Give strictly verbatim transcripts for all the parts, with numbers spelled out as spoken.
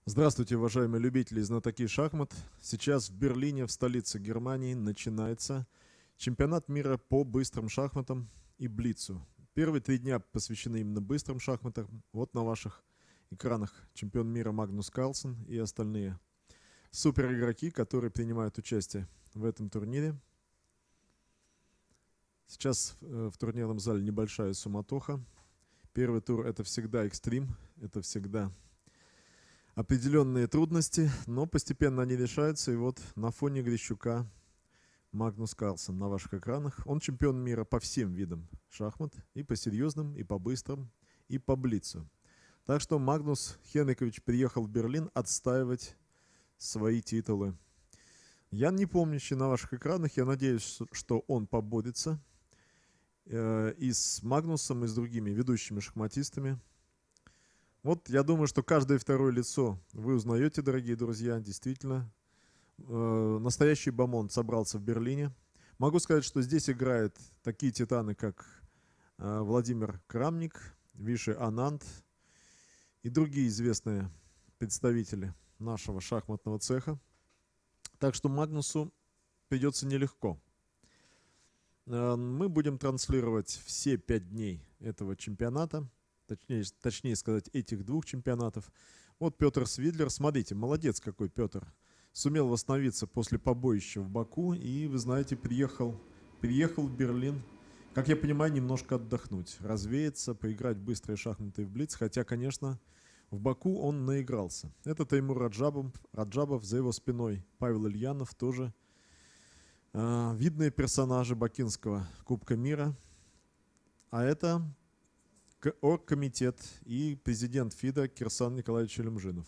Здравствуйте, уважаемые любители и знатоки шахмат. Сейчас в Берлине, в столице Германии, начинается чемпионат мира по быстрым шахматам и блицу. Первые три дня посвящены именно быстрым шахматам. Вот на ваших экранах чемпион мира Магнус Карлсен и остальные супер игроки, которые принимают участие в этом турнире. Сейчас в турнирном зале небольшая суматоха. Первый тур — это всегда экстрим, это всегда определенные трудности, но постепенно они решаются. И вот на фоне Грищука Магнус Карлсен на ваших экранах. Он чемпион мира по всем видам шахмат, и по серьезным, и по быстрым, и по блицу. Так что Магнус Хенрикович приехал в Берлин отстаивать свои титулы. Ян Непомнящий на ваших экранах. Я надеюсь, что он поборется э, и с Магнусом, и с другими ведущими шахматистами. Вот я думаю, что каждое второе лицо вы узнаете, дорогие друзья. Действительно, э, настоящий бомонд собрался в Берлине. Могу сказать, что здесь играют такие титаны, как э, Владимир Крамник, Виши Ананд и другие известные представители нашего шахматного цеха. Так что Магнусу придется нелегко. Э, мы будем транслировать все пять дней этого чемпионата. Точнее, точнее сказать, этих двух чемпионатов. Вот Петр Свидлер. Смотрите, молодец какой Петр. Сумел восстановиться после побоища в Баку. И, вы знаете, приехал, приехал в Берлин, как я понимаю, немножко отдохнуть, развеяться, поиграть в быстрые шахматы в блиц. Хотя, конечно, в Баку он наигрался. Это Теймур Раджабов, Раджабов, за его спиной Павел Ильянов, тоже э, видные персонажи Бакинского Кубка мира. А это оргкомитет и президент ФИДа Кирсан Николаевич Челимжинов.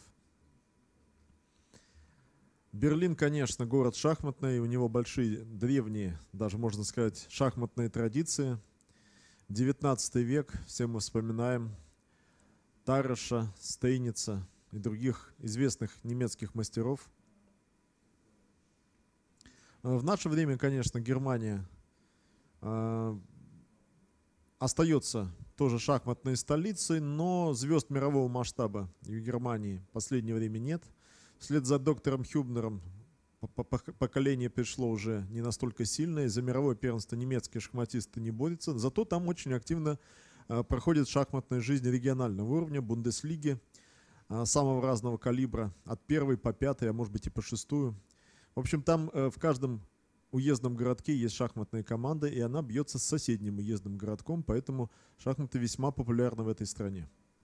Берлин, конечно, город шахматный, у него большие, древние, даже можно сказать, шахматные традиции. девятнадцатый век, все мы вспоминаем Тараша, Стейница и других известных немецких мастеров. В наше время, конечно, Германия э, остается тоже шахматной столицей, но звезд мирового масштаба в Германии в последнее время нет. Вслед за доктором Хюбнером поколение пришло уже не настолько сильное. За мировое первенство немецкие шахматисты не борются. Зато там очень активно проходит шахматная жизнь регионального уровня, Бундеслиги самого разного калибра, от первой по пятой, а может быть и по шестую. В общем, там в каждом уездном городке есть шахматная команда, и она бьется с соседним уездным городком, поэтому шахматы весьма популярны в этой стране.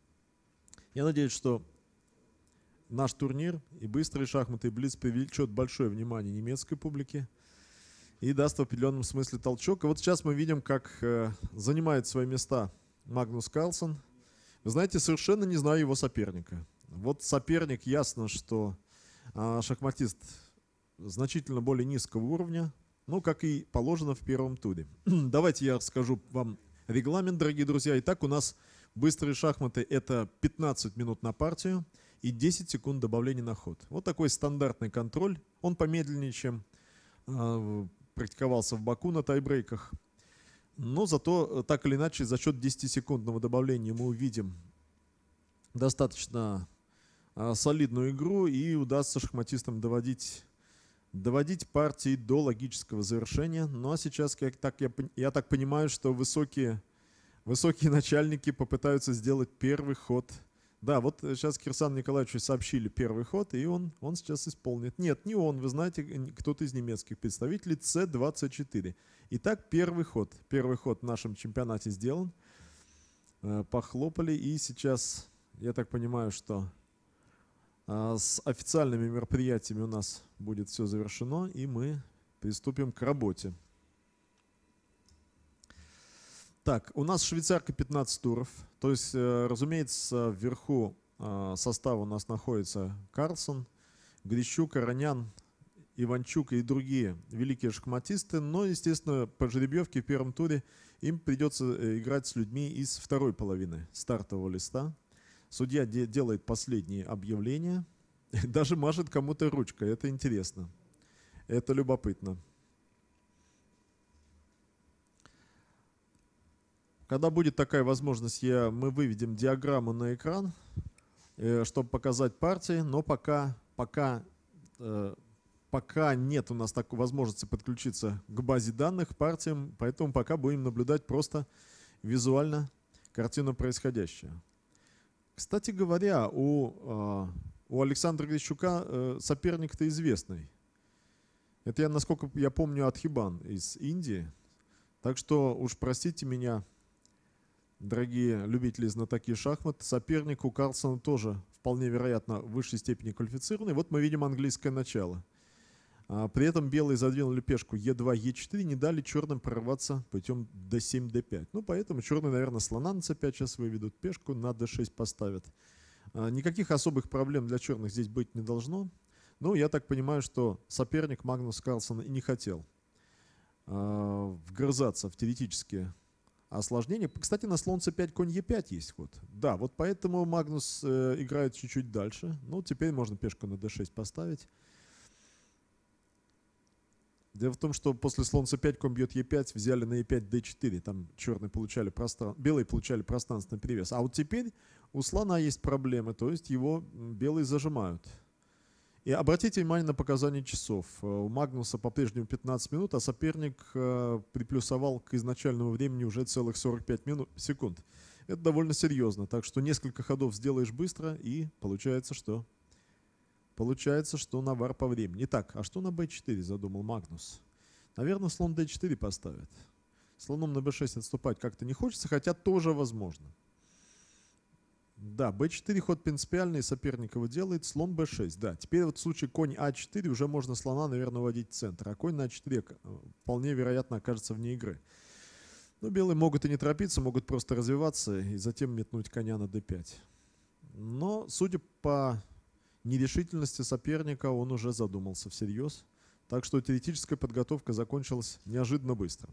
Я надеюсь, что наш турнир и быстрые шахматы, и блиц привлечет большое внимание немецкой публики и даст в определенном смысле толчок. И вот сейчас мы видим, как э, занимает свои места Магнус Карлсен. Вы знаете, совершенно не знаю его соперника. Вот соперник, ясно, что э, шахматист значительно более низкого уровня, ну, как и положено в первом туре. Давайте я расскажу вам регламент, дорогие друзья. Итак, у нас быстрые шахматы — это пятнадцать минут на партию и десять секунд добавления на ход. Вот такой стандартный контроль. Он помедленнее, чем э, практиковался в Баку на тайбрейках. Но зато, так или иначе, за счет десятисекундного добавления мы увидим достаточно э, солидную игру, и удастся шахматистам доводить доводить партии до логического завершения. Ну а сейчас, как так, я, я так понимаю, что высокие, высокие начальники попытаются сделать первый ход. Да, вот сейчас Кирсану Николаевичу сообщили первый ход, и он, он сейчас исполнит. Нет, не он, вы знаете, кто-то из немецких представителей, С двадцать четыре. Итак, первый ход. Первый ход в нашем чемпионате сделан. Похлопали, и сейчас, я так понимаю, что с официальными мероприятиями у нас будет все завершено, и мы приступим к работе. Так, у нас швейцарка пятнадцать туров. То есть, разумеется, вверху состава у нас находится Карлсен, Грищук, Аронян, Иванчук и другие великие шахматисты. Но, естественно, по жеребьевке в первом туре им придется играть с людьми из второй половины стартового листа. Судья де делает последние объявления, даже машет кому-то ручкой. Это интересно, это любопытно. Когда будет такая возможность, я, мы выведем диаграмму на экран. э, чтобы показать партии, но пока, пока, э, пока нет у нас такой возможности подключиться к базе данных партиям, поэтому пока будем наблюдать просто визуально картину происходящего. Кстати говоря, у, э, у Александра Грищука э, соперник-то известный. Это я, насколько я помню, Адхибан из Индии. Так что уж простите меня, дорогие любители знатоки шахмат, соперник у Карлсона тоже вполне вероятно в высшей степени квалифицированный. Вот мы видим английское начало. А при этом белые задвинули пешку е два, е четыре, не дали черным прорваться путем дэ семь, дэ пять. Ну, поэтому черные, наверное, слона на цэ пять сейчас выведут, пешку на дэ шесть поставят. А, никаких особых проблем для черных здесь быть не должно. Ну, я так понимаю, что соперник Магнус Карлсон и не хотел э, вгрызаться в теоретические осложнения. Кстати, на слон цэ пять, конь е пять есть ход. Да, вот поэтому Магнус э, играет чуть-чуть дальше. Ну, теперь можно пешку на дэ шесть поставить. Дело в том, что после слон цэ пять, конь бьет е пять, взяли на е пять, дэ четыре. Там черные получали простран... белые получали пространственный перевес. А вот теперь у слона есть проблемы, то есть его белые зажимают. И обратите внимание на показания часов. У Магнуса по-прежнему пятнадцать минут, а соперник э, приплюсовал к изначальному времени уже целых сорок пять минут, секунд. Это довольно серьезно. Так что несколько ходов сделаешь быстро, и получается, что получается, что навар по времени. Итак, а что на бэ четыре задумал Магнус? Наверное, слон дэ четыре поставит. Слоном на бэ шесть отступать как-то не хочется, хотя тоже возможно. Да, бэ четыре ход принципиальный, соперник его делает, слон бэ шесть. Да, теперь вот в случае конь а четыре уже можно слона, наверное, вводить в центр, а конь на а четыре вполне вероятно окажется вне игры. Но белые могут и не торопиться, могут просто развиваться и затем метнуть коня на дэ пять. Но, судя по нерешительности соперника, он уже задумался всерьез. Так что теоретическая подготовка закончилась неожиданно быстро.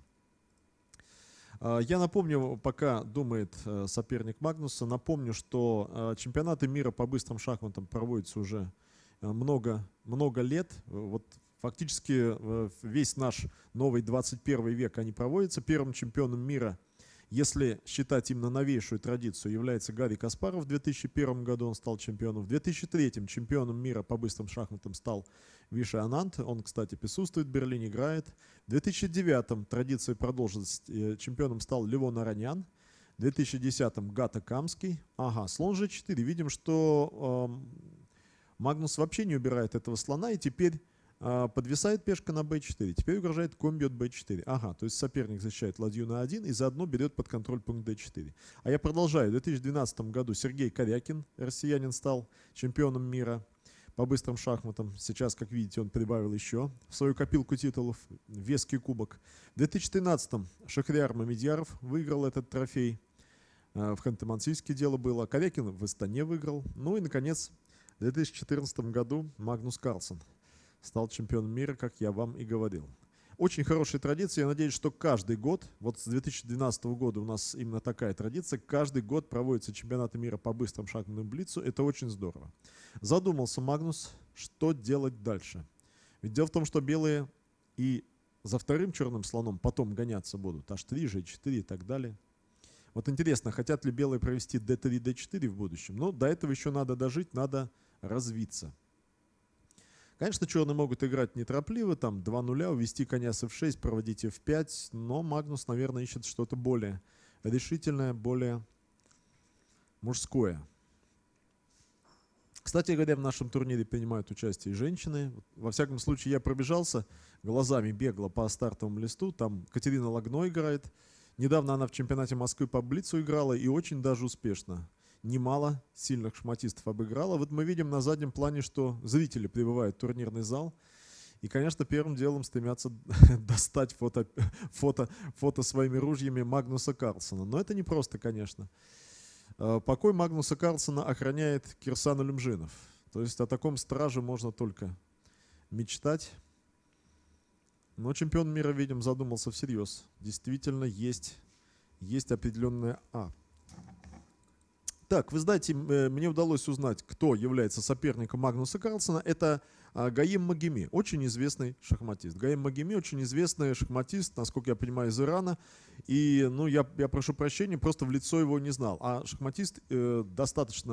Я напомню, пока думает соперник Магнуса, напомню, что чемпионаты мира по быстрым шахматам проводятся уже много, много лет. Вот фактически весь наш новый двадцать первый век они проводятся. Первым чемпионом мира, если считать именно новейшую традицию, является Гарри Каспаров. В две тысячи первом году он стал чемпионом. В две тысячи третьем чемпионом мира по быстрым шахматам стал Виши Ананд. Он, кстати, присутствует в Берлине, играет. В две тысячи девятом традиция продолжилась. Чемпионом стал Левон Аронян. В две тысячи десятом Гата Камский. Ага, слон же четыре. Видим, что э, Магнус вообще не убирает этого слона. И теперь э, подвисает пешка на бэ четыре. Теперь угрожает конь бьет бэ четыре. Ага, то есть соперник защищает ладью на один и заодно берет под контроль пункт дэ четыре. А я продолжаю. В две тысячи двенадцатом году Сергей Корякин, россиянин, стал чемпионом мира по быстрым шахматам. Сейчас, как видите, он прибавил еще в свою копилку титулов, веский кубок. В две тысячи тринадцатом Шахрияр Мамедьяров выиграл этот трофей. В Ханты-Мансийске дело было. Корякин в Астане выиграл. Ну и, наконец, в две тысячи четырнадцатом году Магнус Карлсон стал чемпионом мира, как я вам и говорил. Очень хорошая традиция. Я надеюсь, что каждый год, вот с две тысячи двенадцатого года у нас именно такая традиция, каждый год проводятся чемпионаты мира по быстрым шахматным блицу. Это очень здорово. Задумался Магнус, что делать дальше. Ведь дело в том, что белые и за вторым черным слоном потом гоняться будут. аш три, же четыре и так далее. Вот интересно, хотят ли белые провести дэ три, дэ четыре в будущем? Но до этого еще надо дожить, надо развиться. Конечно, черные могут играть неторопливо, там два нуля, увести коня с эф шесть, проводить эф пять, но Магнус, наверное, ищет что-то более решительное, более мужское. Кстати говоря, в нашем турнире принимают участие и женщины. Во всяком случае, я пробежался глазами, бегло по стартовому листу. Там Катерина Лагно играет. Недавно она в чемпионате Москвы по блицу играла и очень даже успешно. Немало сильных шахматистов обыграла. Вот мы видим на заднем плане, что зрители прибывают в турнирный зал. И, конечно, первым делом стремятся достать фото, фото, фото своими ружьями Магнуса Карлсона. Но это не просто, конечно. Покой Магнуса Карлсона охраняет Кирсан Улюмжинов. То есть о таком страже можно только мечтать. Но чемпион мира, видим, задумался всерьез. Действительно, есть, есть определенная... А. Так, вы знаете, мне удалось узнать, кто является соперником Магнуса Карлсона. Это Гаим Магеми, очень известный шахматист. Гаим Магеми очень известный шахматист, насколько я понимаю, из Ирана. И, ну, я, я прошу прощения, просто в лицо его не знал. А шахматист э, достаточно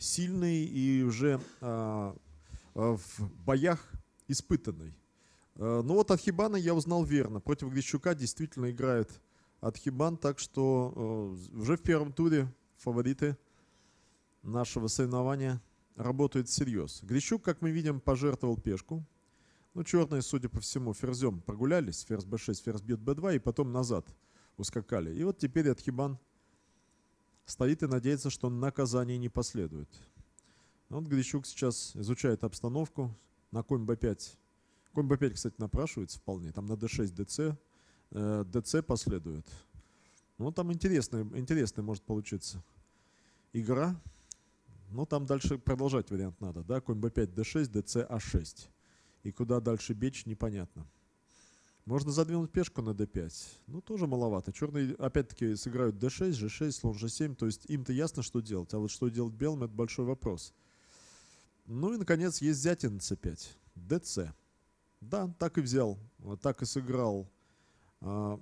сильный и уже а, а, в боях испытанный. А, ну вот Архибана я узнал верно. Против Грищука действительно играет Архибан, так что а, уже в первом туре фавориты нашего соревнования работают всерьез. Грищук, как мы видим, пожертвовал пешку. Ну, черные, судя по всему, ферзем прогулялись. Ферзь бэ шесть, ферзь бьет бэ два и потом назад ускакали. И вот теперь Архибан стоит и надеется, что наказание не последует. Вот Грищук сейчас изучает обстановку. На конь бэ пять. Конь бэ пять, кстати, напрашивается вполне. Там на дэ шесть, дэ цэ. дэ цэ последует. Ну, там интересная, интересная может получиться игра. Но там дальше продолжать вариант надо. Да? Конь бэ пять, дэ шесть, дэ цэ, а шесть. И куда дальше бечь, непонятно. Можно задвинуть пешку на дэ пять. Ну, тоже маловато. Черные, опять-таки, сыграют дэ шесть, жэ шесть, слон жэ семь. То есть им-то ясно, что делать. А вот что делать белым, это большой вопрос. Ну и, наконец, есть взятие на цэ пять. дэ цэ. Да, так и взял. Так и сыграл а,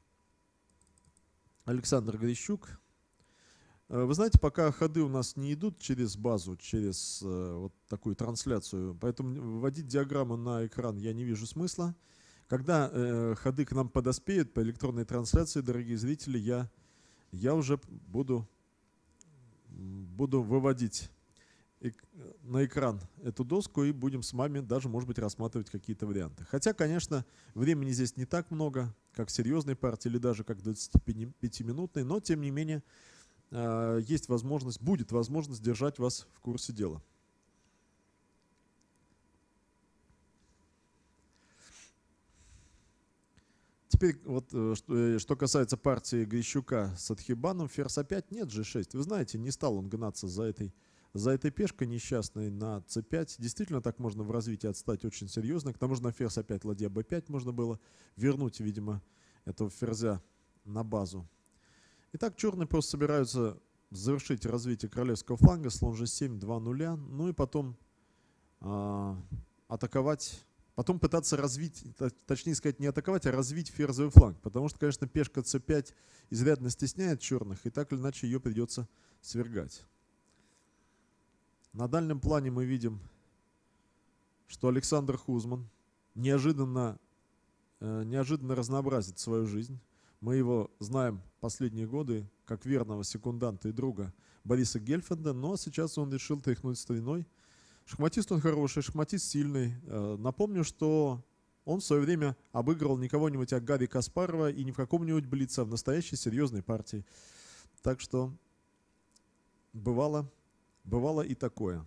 Александр Грищук. Вы знаете, пока ходы у нас не идут через базу, через э, вот такую трансляцию, поэтому выводить диаграмму на экран я не вижу смысла. Когда э, ходы к нам подоспеют по электронной трансляции, дорогие зрители, я, я уже буду, буду выводить эк на экран эту доску и будем с вами даже, может быть, рассматривать какие-то варианты. Хотя, конечно, времени здесь не так много, как в серьезной партии или даже как двадцатипятиминутной, но, тем не менее, есть возможность, будет возможность держать вас в курсе дела. Теперь вот что, что касается партии Грищука с Архибаном, ферзь а пять, нет жэ шесть. Вы знаете, не стал он гнаться за этой, за этой пешкой несчастной на цэ пять. Действительно, так можно в развитии отстать очень серьезно. К тому же на ферзь а пять, ладья бэ пять можно было вернуть, видимо, этого ферзя на базу. Итак, черные просто собираются завершить развитие королевского фланга, слон жэ семь, два нуля, ну и потом э, атаковать, потом пытаться развить, точнее сказать, не атаковать, а развить ферзевый фланг, потому что, конечно, пешка цэ пять изрядно стесняет черных, и так или иначе ее придется свергать. На дальнем плане мы видим, что Александр Хузман неожиданно, э, неожиданно разнообразит свою жизнь. Мы его знаем последние годы как верного секунданта и друга Бориса Гельфанда, но сейчас он решил тряхнуть стариной. Шахматист он хороший, шахматист сильный. Напомню, что он в свое время обыгрывал не кого-нибудь, а Гарри Каспарова и не в каком-нибудь блице, а в настоящей серьезной партии. Так что бывало, бывало и такое.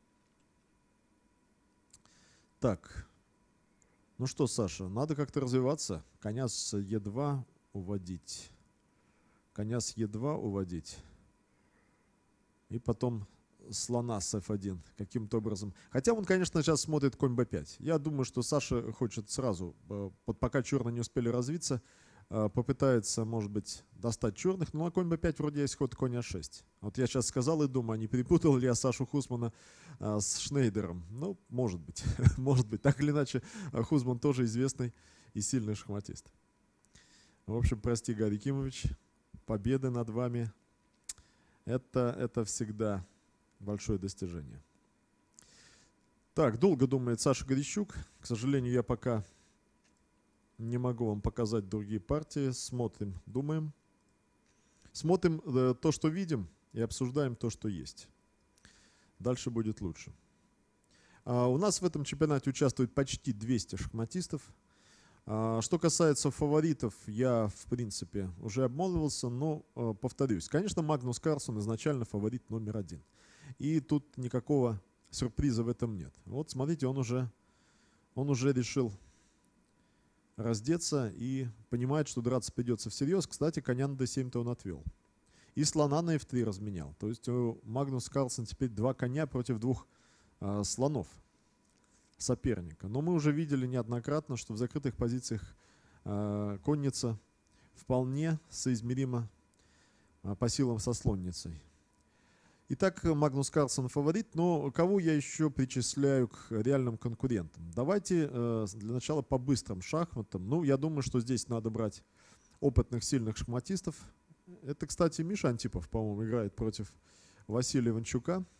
Так, ну что, Саша, надо как-то развиваться. Коня с е два уводить. Коня с е два уводить. И потом слона с эф один каким-то образом. Хотя он, конечно, сейчас смотрит конь бэ пять. Я думаю, что Саша хочет сразу, пока черные не успели развиться, попытается, может быть, достать черных. Но на конь бэ пять вроде есть ход конь а шесть. Вот я сейчас сказал и думаю, не перепутал ли я Сашу Хузмана с Шнейдером. Ну, может быть. Может быть. Так или иначе, Хузман тоже известный и сильный шахматист. В общем, прости, Гарри Кимович, победы над вами это, это всегда большое достижение. Так, долго думает Саша Грищук. К сожалению, я пока не могу вам показать другие партии. Смотрим, думаем. Смотрим э, то, что видим, и обсуждаем то, что есть. Дальше будет лучше. А у нас в этом чемпионате участвует почти двести шахматистов. Что касается фаворитов, я, в принципе, уже обмолвился, но э, повторюсь. Конечно, Магнус Карлсон изначально фаворит номер один. И тут никакого сюрприза в этом нет. Вот смотрите, он уже, он уже решил раздеться и понимает, что драться придется всерьез. Кстати, коня на дэ семь-то он отвел. И слона на эф три разменял. То есть у Магнуса Карлсона теперь два коня против двух э, слонов соперника. Но мы уже видели неоднократно, что в закрытых позициях э, конница вполне соизмерима э, по силам со слонницей. Итак, Магнус Карлсон фаворит, но кого я еще причисляю к реальным конкурентам? Давайте э, для начала по быстрым шахматам. Ну, я думаю, что здесь надо брать опытных, сильных шахматистов. Это, кстати, Миша Антипов, по-моему, играет против Василия Иванчука.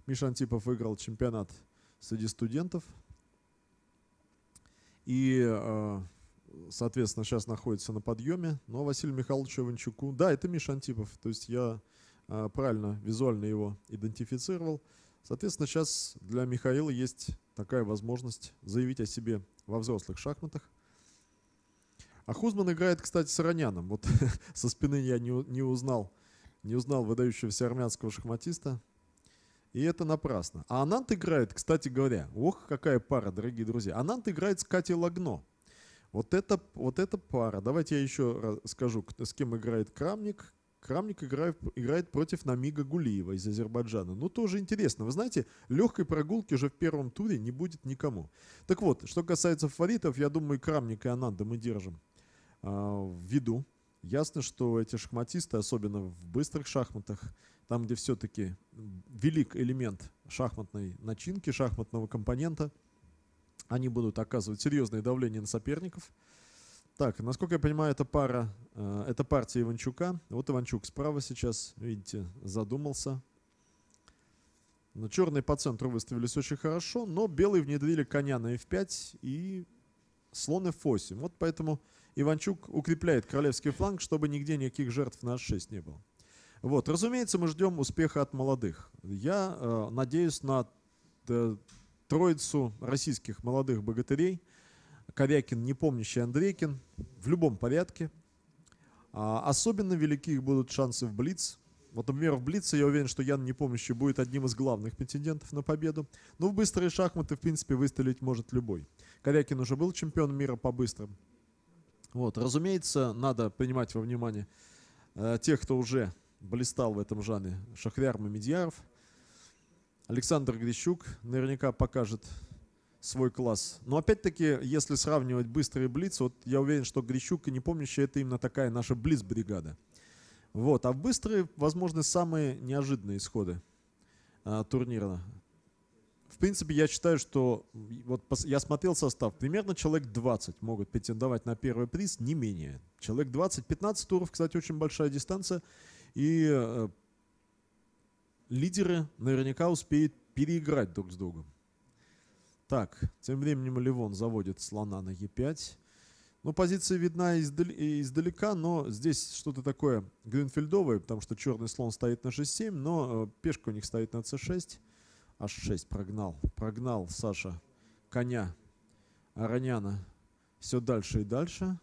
Миша Антипов выиграл чемпионат среди студентов. И, соответственно, сейчас находится на подъеме. Но Василию Михайловичу Иванчуку... Да, это Миша Антипов. То есть я правильно визуально его идентифицировал. Соответственно, сейчас для Михаила есть такая возможность заявить о себе во взрослых шахматах. А Хузман играет, кстати, с Ароняном. Вот со спины я не, не узнал, не узнал выдающегося армянского шахматиста. И это напрасно. А Анант играет, кстати говоря, ох, какая пара, дорогие друзья. Анант играет с Катей Лагно. Вот это, вот эта пара. Давайте я еще скажу, с кем играет Крамник. Крамник играет, играет против Намига Гулиева из Азербайджана. Ну, тоже интересно. Вы знаете, легкой прогулки уже в первом туре не будет никому. Так вот, что касается фаворитов, я думаю, Крамник и Ананда мы держим а, в виду. Ясно, что эти шахматисты, особенно в быстрых шахматах, там, где все-таки велик элемент шахматной начинки, шахматного компонента, они будут оказывать серьезное давление на соперников. Так, насколько я понимаю, это пара, э, это партия Иванчука. Вот Иванчук справа сейчас, видите, задумался. Но черные по центру выставились очень хорошо, но белые внедрили коня на эф пять и слон эф восемь. Вот поэтому Иванчук укрепляет королевский фланг, чтобы нигде никаких жертв на эйч шесть не было. Вот, разумеется, мы ждем успеха от молодых. Я э, надеюсь на э, троицу российских молодых богатырей. Корякин, Непомнящий, Андрейкин в любом порядке. А особенно велики их будут шансы в блиц. Вот, например, в блице я уверен, что Ян Непомнящий будет одним из главных претендентов на победу. Но в быстрые шахматы, в принципе, выстрелить может любой. Корякин уже был чемпионом мира по быстрым. Вот, разумеется, надо принимать во внимание э, тех, кто уже блистал в этом жанре. Шахряр Мамедьяров. Александр Грищук наверняка покажет свой класс. Но опять-таки, если сравнивать быстрые блиц, вот я уверен, что Грищук и Непомнящий — это именно такая наша блиц-бригада. Вот. А в быстрые возможны самые неожиданные исходы а, турнира. В принципе, я считаю, что вот я смотрел состав, примерно человек двадцать могут претендовать на первый приз, не менее. Человек двадцать, пятнадцать туров, кстати, очень большая дистанция. И э, лидеры наверняка успеют переиграть друг с другом. Так, тем временем Левон заводит слона на е пять. Ну, позиция видна издалека, но здесь что-то такое гринфельдовое, потому что черный слон стоит на шесть семь, но пешка у них стоит на це шесть. аш шесть прогнал. Прогнал Саша коня Ароняна все дальше и дальше.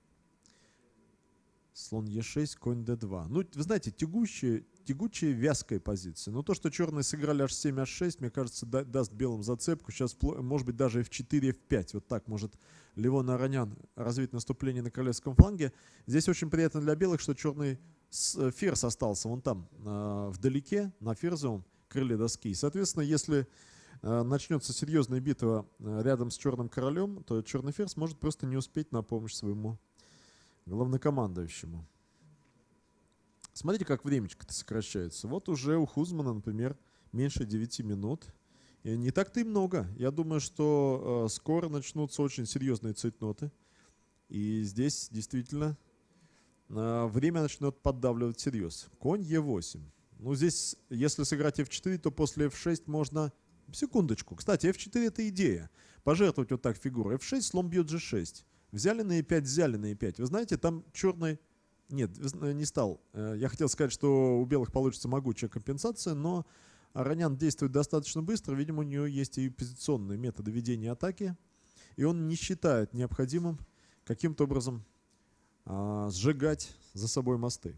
Слон е шесть, конь дэ два. Ну, вы знаете, тягучая, тягучая вязкая позиция. Но то, что черные сыграли аш семь, аш шесть, мне кажется, да, даст белым зацепку. Сейчас, может быть, даже эф четыре, эф пять. Вот так может Левон Аронян развить наступление на королевском фланге. Здесь очень приятно для белых, что черный ферзь остался вон там, э, вдалеке, на ферзевом крыле доски. И, соответственно, если э, начнется серьезная битва э, рядом с черным королем, то черный ферзь может просто не успеть на помощь своему главнокомандующему. Смотрите, как времечко-то сокращается. Вот уже у Хузмана, например, меньше девяти минут. И не так-то и много. Я думаю, что э, скоро начнутся очень серьезные цейтноты. И здесь действительно э, время начнет поддавливать всерьез. Конь е восемь. Ну, здесь, если сыграть эф четыре, то после эф шесть можно... Секундочку. Кстати, эф четыре — это идея. Пожертвовать вот так фигуру. эф шесть, слон бьет же шесть. Взяли на е пять, взяли на е пять. Вы знаете, там черный... Нет, не стал. Я хотел сказать, что у белых получится могучая компенсация, но Аронян действует достаточно быстро. Видимо, у него есть и позиционные методы ведения атаки. И он не считает необходимым каким-то образом а, сжигать за собой мосты.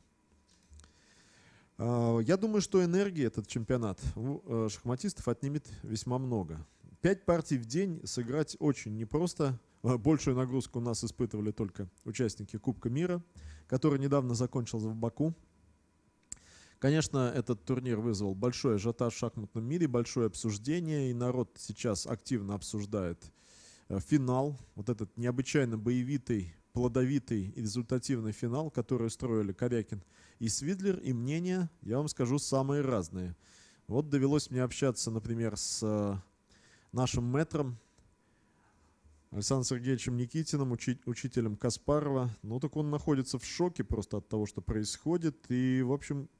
А, я думаю, что энергии этот чемпионат у шахматистов отнимет весьма много. Пять партий в день сыграть очень непросто. Большую нагрузку у нас испытывали только участники Кубка мира, который недавно закончился в Баку. Конечно, этот турнир вызвал большой ажиотаж в шахматном мире, большое обсуждение, и народ сейчас активно обсуждает финал, вот этот необычайно боевитый, плодовитый и результативный финал, который устроили Корякин и Свидлер, и мнения, я вам скажу, самые разные. Вот довелось мне общаться, например, с нашим мэтром Александром Сергеевичем Никитиным, учи учителем Каспарова. Ну так он находится в шоке просто от того, что происходит. И, в общем,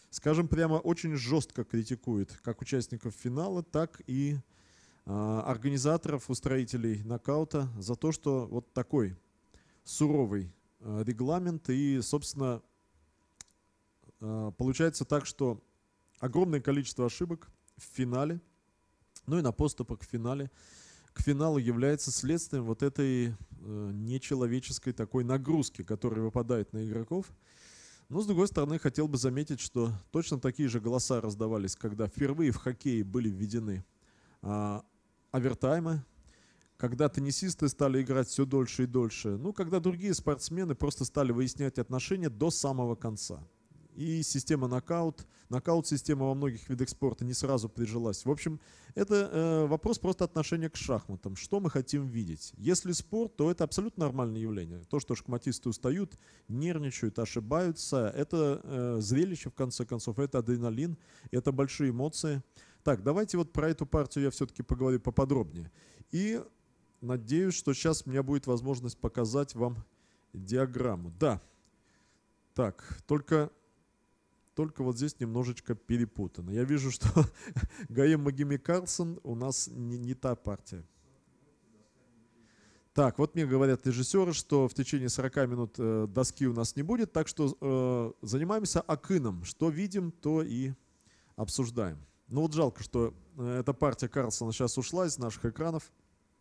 скажем прямо, очень жестко критикует как участников финала, так и а, организаторов, устроителей нокаута за то, что вот такой суровый а, регламент. И, собственно, а, получается так, что огромное количество ошибок в финале, ну и на подступах к финале, к финалу является следствием вот этой э, нечеловеческой такой нагрузки, которая выпадает на игроков. Но, с другой стороны, хотел бы заметить, что точно такие же голоса раздавались, когда впервые в хоккее были введены а, овертаймы, когда теннисисты стали играть все дольше и дольше, ну, когда другие спортсмены просто стали выяснять отношения до самого конца. И система нокаут, нокаут-система во многих видах спорта не сразу прижилась. В общем, это э, вопрос просто отношения к шахматам. Что мы хотим видеть? Если спорт, то это абсолютно нормальное явление. То, что шахматисты устают, нервничают, ошибаются, это э, зрелище, в конце концов, это адреналин, это большие эмоции. Так, давайте вот про эту партию я все-таки поговорю поподробнее. И надеюсь, что сейчас у меня будет возможность показать вам диаграмму. Да, так, только... Только вот здесь немножечко перепутано. Я вижу, что Гаем Магоми Карлсон у нас не, не та партия. Так, вот мне говорят режиссеры, что в течение сорока минут э, доски у нас не будет, так что э, занимаемся акином. Что видим, то и обсуждаем. Ну вот жалко, что э, эта партия Карлсона сейчас ушла из наших экранов.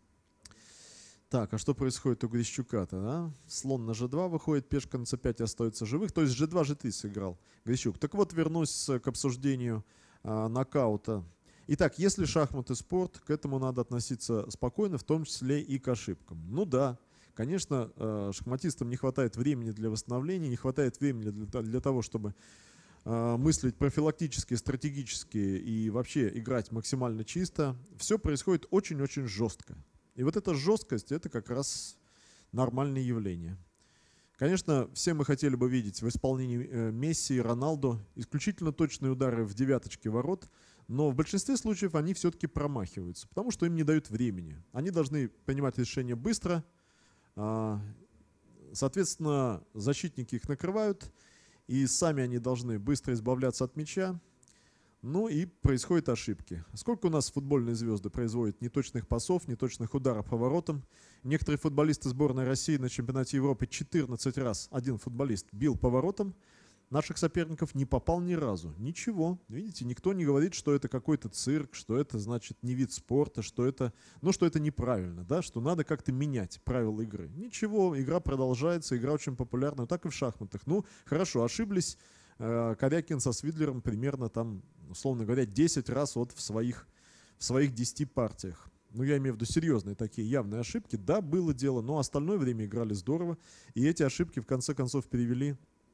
Так, а что происходит у Грищука-то? Да? Слон на жэ два выходит, пешка на цэ пять остается живых. То есть жэ два, жэ три сыграл Грищук. Так вот, вернусь к обсуждению а, нокаута. Итак, если шахматы спорт, к этому надо относиться спокойно, в том числе и к ошибкам. Ну да, конечно, э, шахматистам не хватает времени для восстановления, не хватает времени для, для того, чтобы э, мыслить профилактически, стратегически и вообще играть максимально чисто. Все происходит очень-очень жестко. И вот эта жесткость – это как раз нормальное явление. Конечно, все мы хотели бы видеть в исполнении э, Месси и Роналду исключительно точные удары в девяточке ворот, но в большинстве случаев они все-таки промахиваются, потому что им не дают времени. Они должны принимать решения быстро, э, соответственно, защитники их накрывают, и сами они должны быстро избавляться от мяча. Ну и происходят ошибки. Сколько у нас футбольные звезды производят неточных пасов, неточных ударов по воротам. Некоторые футболисты сборной России на чемпионате Европы четырнадцать раз один футболист бил по воротам. Наших соперников не попал ни разу. Ничего. Видите, никто не говорит, что это какой-то цирк, что это, значит, не вид спорта, что это, ну, что это неправильно, да, что надо как-то менять правила игры. Ничего, игра продолжается, игра очень популярна, так и в шахматах. Ну, хорошо, ошиблись. Корякин со Свидлером примерно там, условно говоря, десять раз вот в своих, в своих десяти партиях. Ну, я имею в виду серьезные такие явные ошибки. Да, было дело, но остальное время играли здорово. И эти ошибки в конце концов привели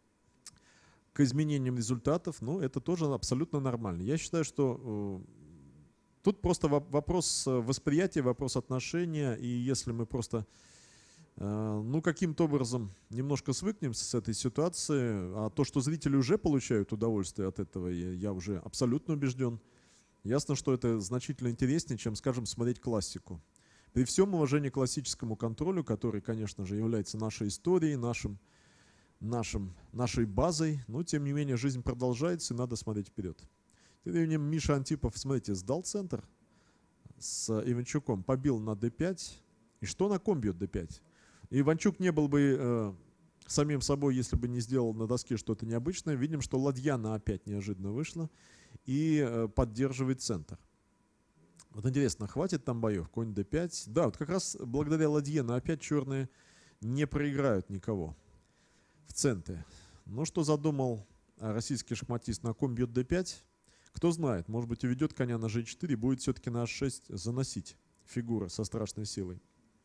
к изменениям результатов. Ну, это тоже абсолютно нормально. Я считаю, что э, тут просто вопрос восприятия, вопрос отношения. И если мы просто... ну, каким-то образом немножко свыкнемся с этой ситуацией, а то, что зрители уже получают удовольствие от этого, я, я уже абсолютно убежден. Ясно, что это значительно интереснее, чем, скажем, смотреть классику. При всем уважении к классическому контролю, который, конечно же, является нашей историей, нашим, нашим, нашей базой, но, тем не менее, жизнь продолжается, и надо смотреть вперед. Тем временем Миша Антипов, смотрите, сдал центр с Иванчуком, побил на дэ пять, и что на ком бьет дэ пять? И Иванчук не был бы э, самим собой, если бы не сделал на доске что-то необычное. Видим, что ладья на а пять неожиданно вышла и э, поддерживает центр. Вот интересно, хватит там боев? Конь дэ пять. Да, вот как раз благодаря ладье на а пять черные не проиграют никого в центре. Ну, что задумал российский шахматист на ком бьет дэ пять? Кто знает, может быть, уведет коня на жэ четыре, будет все-таки на аш шесть заносить фигуры со страшной силой.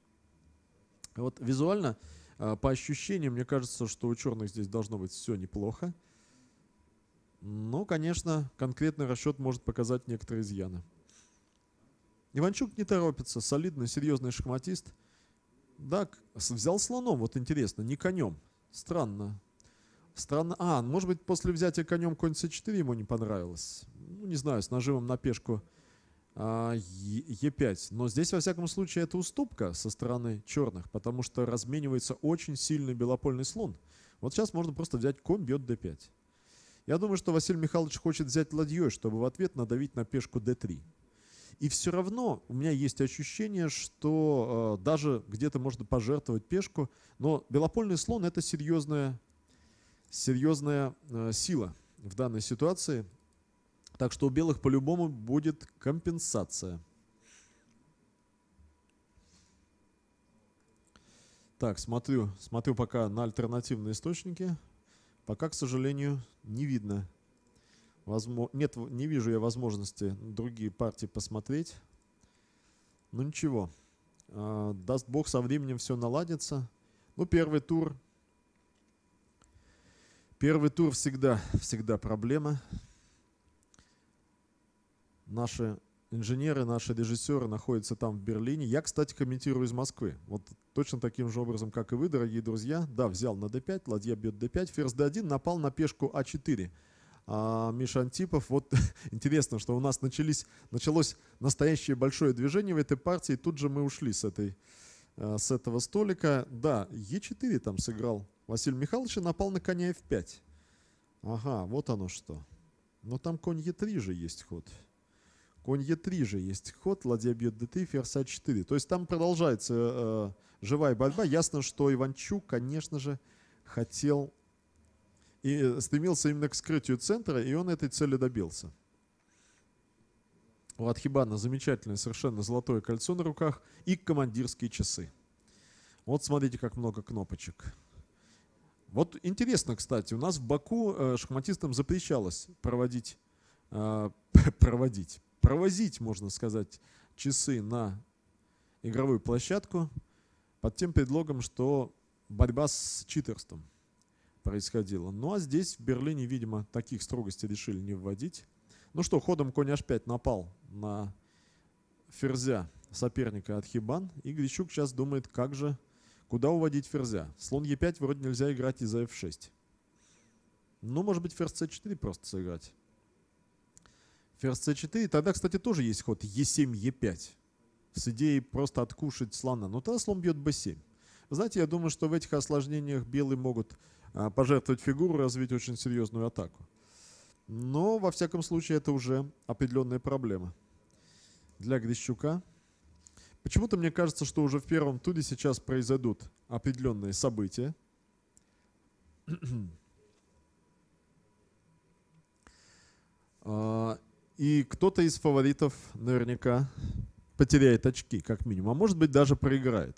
Вот визуально, по ощущениям, мне кажется, что у черных здесь должно быть все неплохо. Но, конечно, конкретный расчет может показать некоторые изъяны. Иванчук не торопится, солидный, серьезный шахматист. Да, взял слоном, вот интересно, не конем. Странно. Странно. А, может быть, после взятия конем конь цэ четыре ему не понравилось. Ну, не знаю, с нажимом на пешку е пять. Но здесь, во всяком случае, это уступка со стороны черных, потому что разменивается очень сильный белопольный слон. Вот сейчас можно просто взять конь бьет дэ пять. Я думаю, что Василий Михайлович хочет взять ладьей, чтобы в ответ надавить на пешку дэ три. И все равно у меня есть ощущение, что э, даже где-то можно пожертвовать пешку, но белопольный слон – это серьезная, серьезная э, сила в данной ситуации. Так что у белых по-любому будет компенсация. Так, смотрю, смотрю пока на альтернативные источники. Пока, к сожалению, не видно. Возможно, нет, не вижу я возможности другие партии посмотреть. Ну ничего. Даст Бог, со временем все наладится. Ну, первый тур. Первый тур всегда, всегда проблема. Наши инженеры, наши режиссеры находятся там в Берлине. Я, кстати, комментирую из Москвы. Вот точно таким же образом, как и вы, дорогие друзья. Да, взял на дэ пять, ладья бьет дэ пять, ферзь дэ один, напал на пешку а четыре. А Миша Антипов, вот интересно, что у нас начались, началось настоящее большое движение в этой партии. Тут же мы ушли с, этой, с этого столика. Да, е четыре там сыграл Василий Михайлович и напал на коня эф пять. Ага, вот оно что. Но там конь е три же есть ход. Конь е три же есть ход, ладья бьет дэ три, ферзь а четыре. То есть там продолжается э, живая борьба. Ясно, что Иванчук, конечно же, хотел и стремился именно к скрытию центра, и он этой цели добился. У Атхибана замечательное совершенно золотое кольцо на руках и командирские часы. Вот смотрите, как много кнопочек. Вот интересно, кстати, у нас в Баку э, шахматистам запрещалось проводить, э, проводить, провозить, можно сказать, часы на игровую площадку под тем предлогом, что борьба с читерством происходила. Ну а здесь, в Берлине, видимо, таких строгостей решили не вводить. Ну что, ходом конь аш пять напал на ферзя соперника Атхибан. И Грищук сейчас думает, как же, куда уводить ферзя. Слон е пять вроде нельзя играть из-за эф шесть. Ну, может быть, ферзь цэ четыре просто сыграть. Ферзь цэ четыре. Тогда, кстати, тоже есть ход е семь, е пять. С идеей просто откушать слона. Но тогда слон бьет бэ семь. Вы знаете, я думаю, что в этих осложнениях белые могут а, пожертвовать фигуру, развить очень серьезную атаку. Но, во всяком случае, это уже определенная проблема для Грищука. Почему-то мне кажется, что уже в первом туре сейчас произойдут определенные события. И кто-то из фаворитов наверняка потеряет очки, как минимум. А может быть, даже проиграет.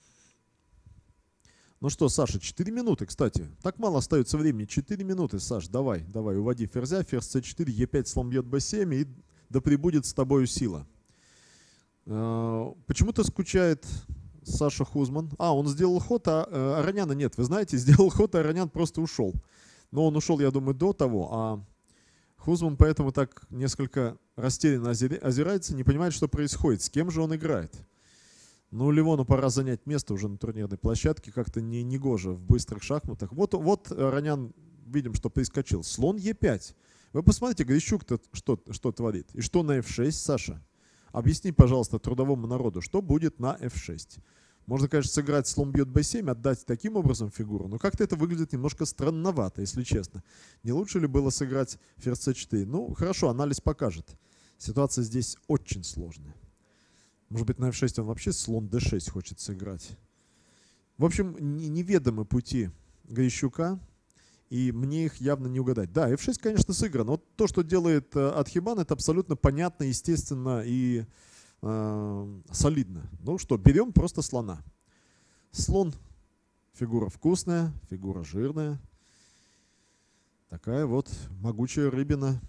Ну что, Саша, четыре минуты, кстати. Так мало остается времени. четыре минуты, Саш, давай, давай, уводи ферзя. Ферзь цэ четыре, е пять, слон бьет бэ семь, и да пребудет с тобою сила. Почему-то скучает Саша Хузман. А, он сделал ход, а Ароняна нет. Вы знаете, сделал ход, а Аронян просто ушел. Но он ушел, я думаю, до того. А Хузман поэтому так несколько растерянно озирается, не понимает, что происходит. С кем же он играет? Ну, Левону пора занять место уже на турнирной площадке. Как-то не, не гоже в быстрых шахматах. Вот, вот Аронян, видим, что прискочил. Слон е пять. Вы посмотрите, Грищук-то что, что творит. И что на эф шесть, Саша? Объясни, пожалуйста, трудовому народу, что будет на эф шесть. Можно, конечно, сыграть слон бьет бэ семь, отдать таким образом фигуру, но как-то это выглядит немножко странновато, если честно. Не лучше ли было сыграть ферзь цэ четыре? Ну, хорошо, анализ покажет. Ситуация здесь очень сложная. Может быть, на эф шесть он вообще слон дэ шесть хочет сыграть. В общем, неведомы пути Грищука, и мне их явно не угадать. Да, эф шесть, конечно, сыгран. Вот то, что делает Атхибан, это абсолютно понятно, естественно и э, солидно. Ну что, берем просто слона. Слон — фигура вкусная, фигура жирная. Такая вот могучая рыбина,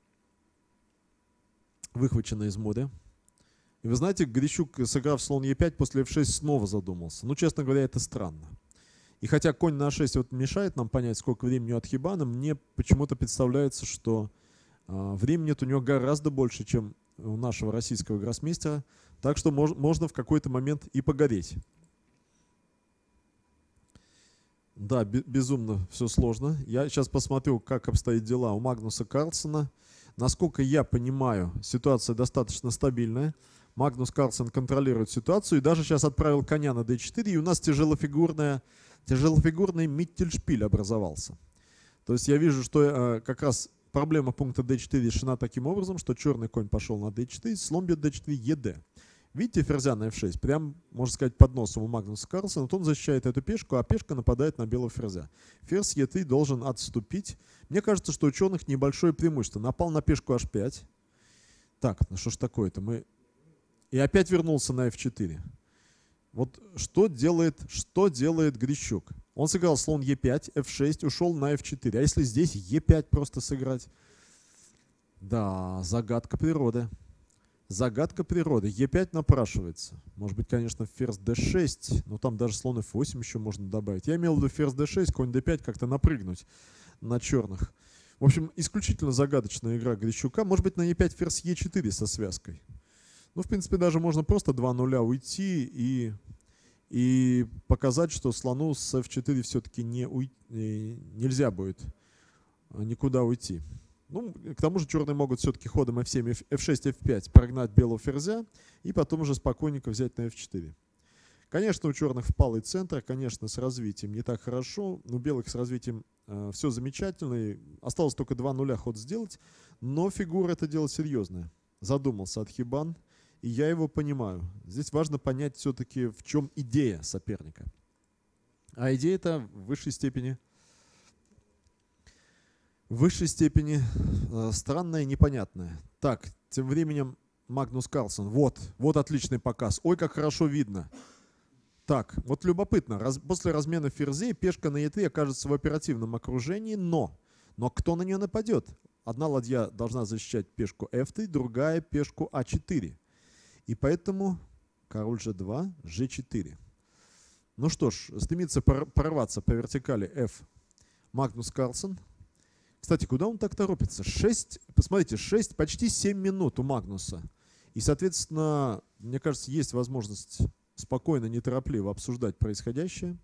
выхвачена из моря. И вы знаете, Грищук, сыграв слон е пять, после эф шесть снова задумался. Ну, честно говоря, это странно. И хотя конь на а шесть вот мешает нам понять, сколько времени у Атхибана, мне почему-то представляется, что э, времени у него гораздо больше, чем у нашего российского гроссмейстера. Так что мож, можно в какой-то момент и погореть. Да, безумно все сложно. Я сейчас посмотрю, как обстоят дела у Магнуса Карлсена. Насколько я понимаю, ситуация достаточно стабильная. Магнус Карлсен контролирует ситуацию и даже сейчас отправил коня на дэ четыре, и у нас тяжелофигурная, тяжелофигурный миттельшпиль образовался. То есть я вижу, что э, как раз проблема пункта дэ четыре решена таким образом, что черный конь пошел на дэ четыре, слон бьет дэ четыре, ед. Видите ферзя на эф шесть? Прям, можно сказать, под носом у Магнуса Карлсена. Вот он защищает эту пешку, а пешка нападает на белого ферзя. Ферзь е три должен отступить. Мне кажется, что у черных небольшое преимущество. Напал на пешку аш пять. Так, ну что ж такое-то? Мы... И опять вернулся на эф четыре. Вот что делает, что делает Грищук? Он сыграл слон е пять, эф шесть, ушел на эф четыре. А если здесь е пять просто сыграть? Да, загадка природы. Загадка природы. е пять напрашивается. Может быть, конечно, ферзь дэ шесть, но там даже слон эф восемь еще можно добавить. Я имел в виду ферзь дэ шесть, конь дэ пять, как-то напрыгнуть на черных. В общем, исключительно загадочная игра Грищука. Может быть, на е пять ферзь е четыре со связкой. Ну, в принципе, даже можно просто два нуля уйти и, и показать, что слону с эф четыре все-таки не уй, нельзя будет никуда уйти. Ну, к тому же черные могут все-таки ходом эф семь, эф шесть, эф пять прогнать белого ферзя и потом уже спокойненько взять на эф четыре. Конечно, у черных впалый центр, конечно, с развитием не так хорошо. У белых с развитием э, все замечательно. И осталось только два нуля ход сделать, но фигура это дело серьезное. Задумался Адхибан, и я его понимаю. Здесь важно понять все-таки, в чем идея соперника. А идея-то в высшей степени... В высшей степени э, странная и непонятная. Так, тем временем Магнус Карлсен. Вот, вот отличный показ. Ой, как хорошо видно. Так, вот любопытно. Раз, после размена ферзей пешка на е три окажется в оперативном окружении, но, но кто на нее нападет? Одна ладья должна защищать пешку эф три, другая пешку а четыре. И поэтому король же два, же четыре. Ну что ж, стремится прорваться по вертикали F Магнус Карлсен. Кстати, куда он так торопится? шесть, посмотрите, шесть, почти семь минут у Магнуса. И, соответственно, мне кажется, есть возможность спокойно, неторопливо обсуждать происходящее.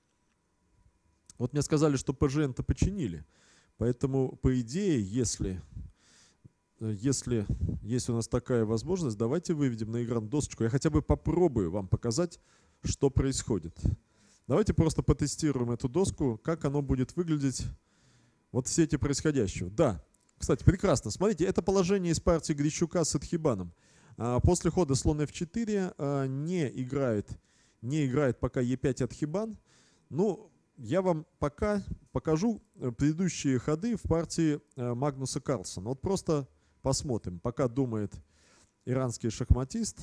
Вот мне сказали, что пэ жэ эн-то починили. Поэтому, по идее, если, если есть у нас такая возможность, давайте выведем на экран досочку. Я хотя бы попробую вам показать, что происходит. Давайте просто потестируем эту доску, как оно будет выглядеть. Вот все эти происходящего. Да, кстати, прекрасно. Смотрите, это положение из партии Грищука с Адхибаном. После хода слон эф четыре не играет, не играет пока е пять Адхибан. Ну, я вам пока покажу предыдущие ходы в партии Магнуса Карлсена. Вот просто посмотрим, пока думает иранский шахматист,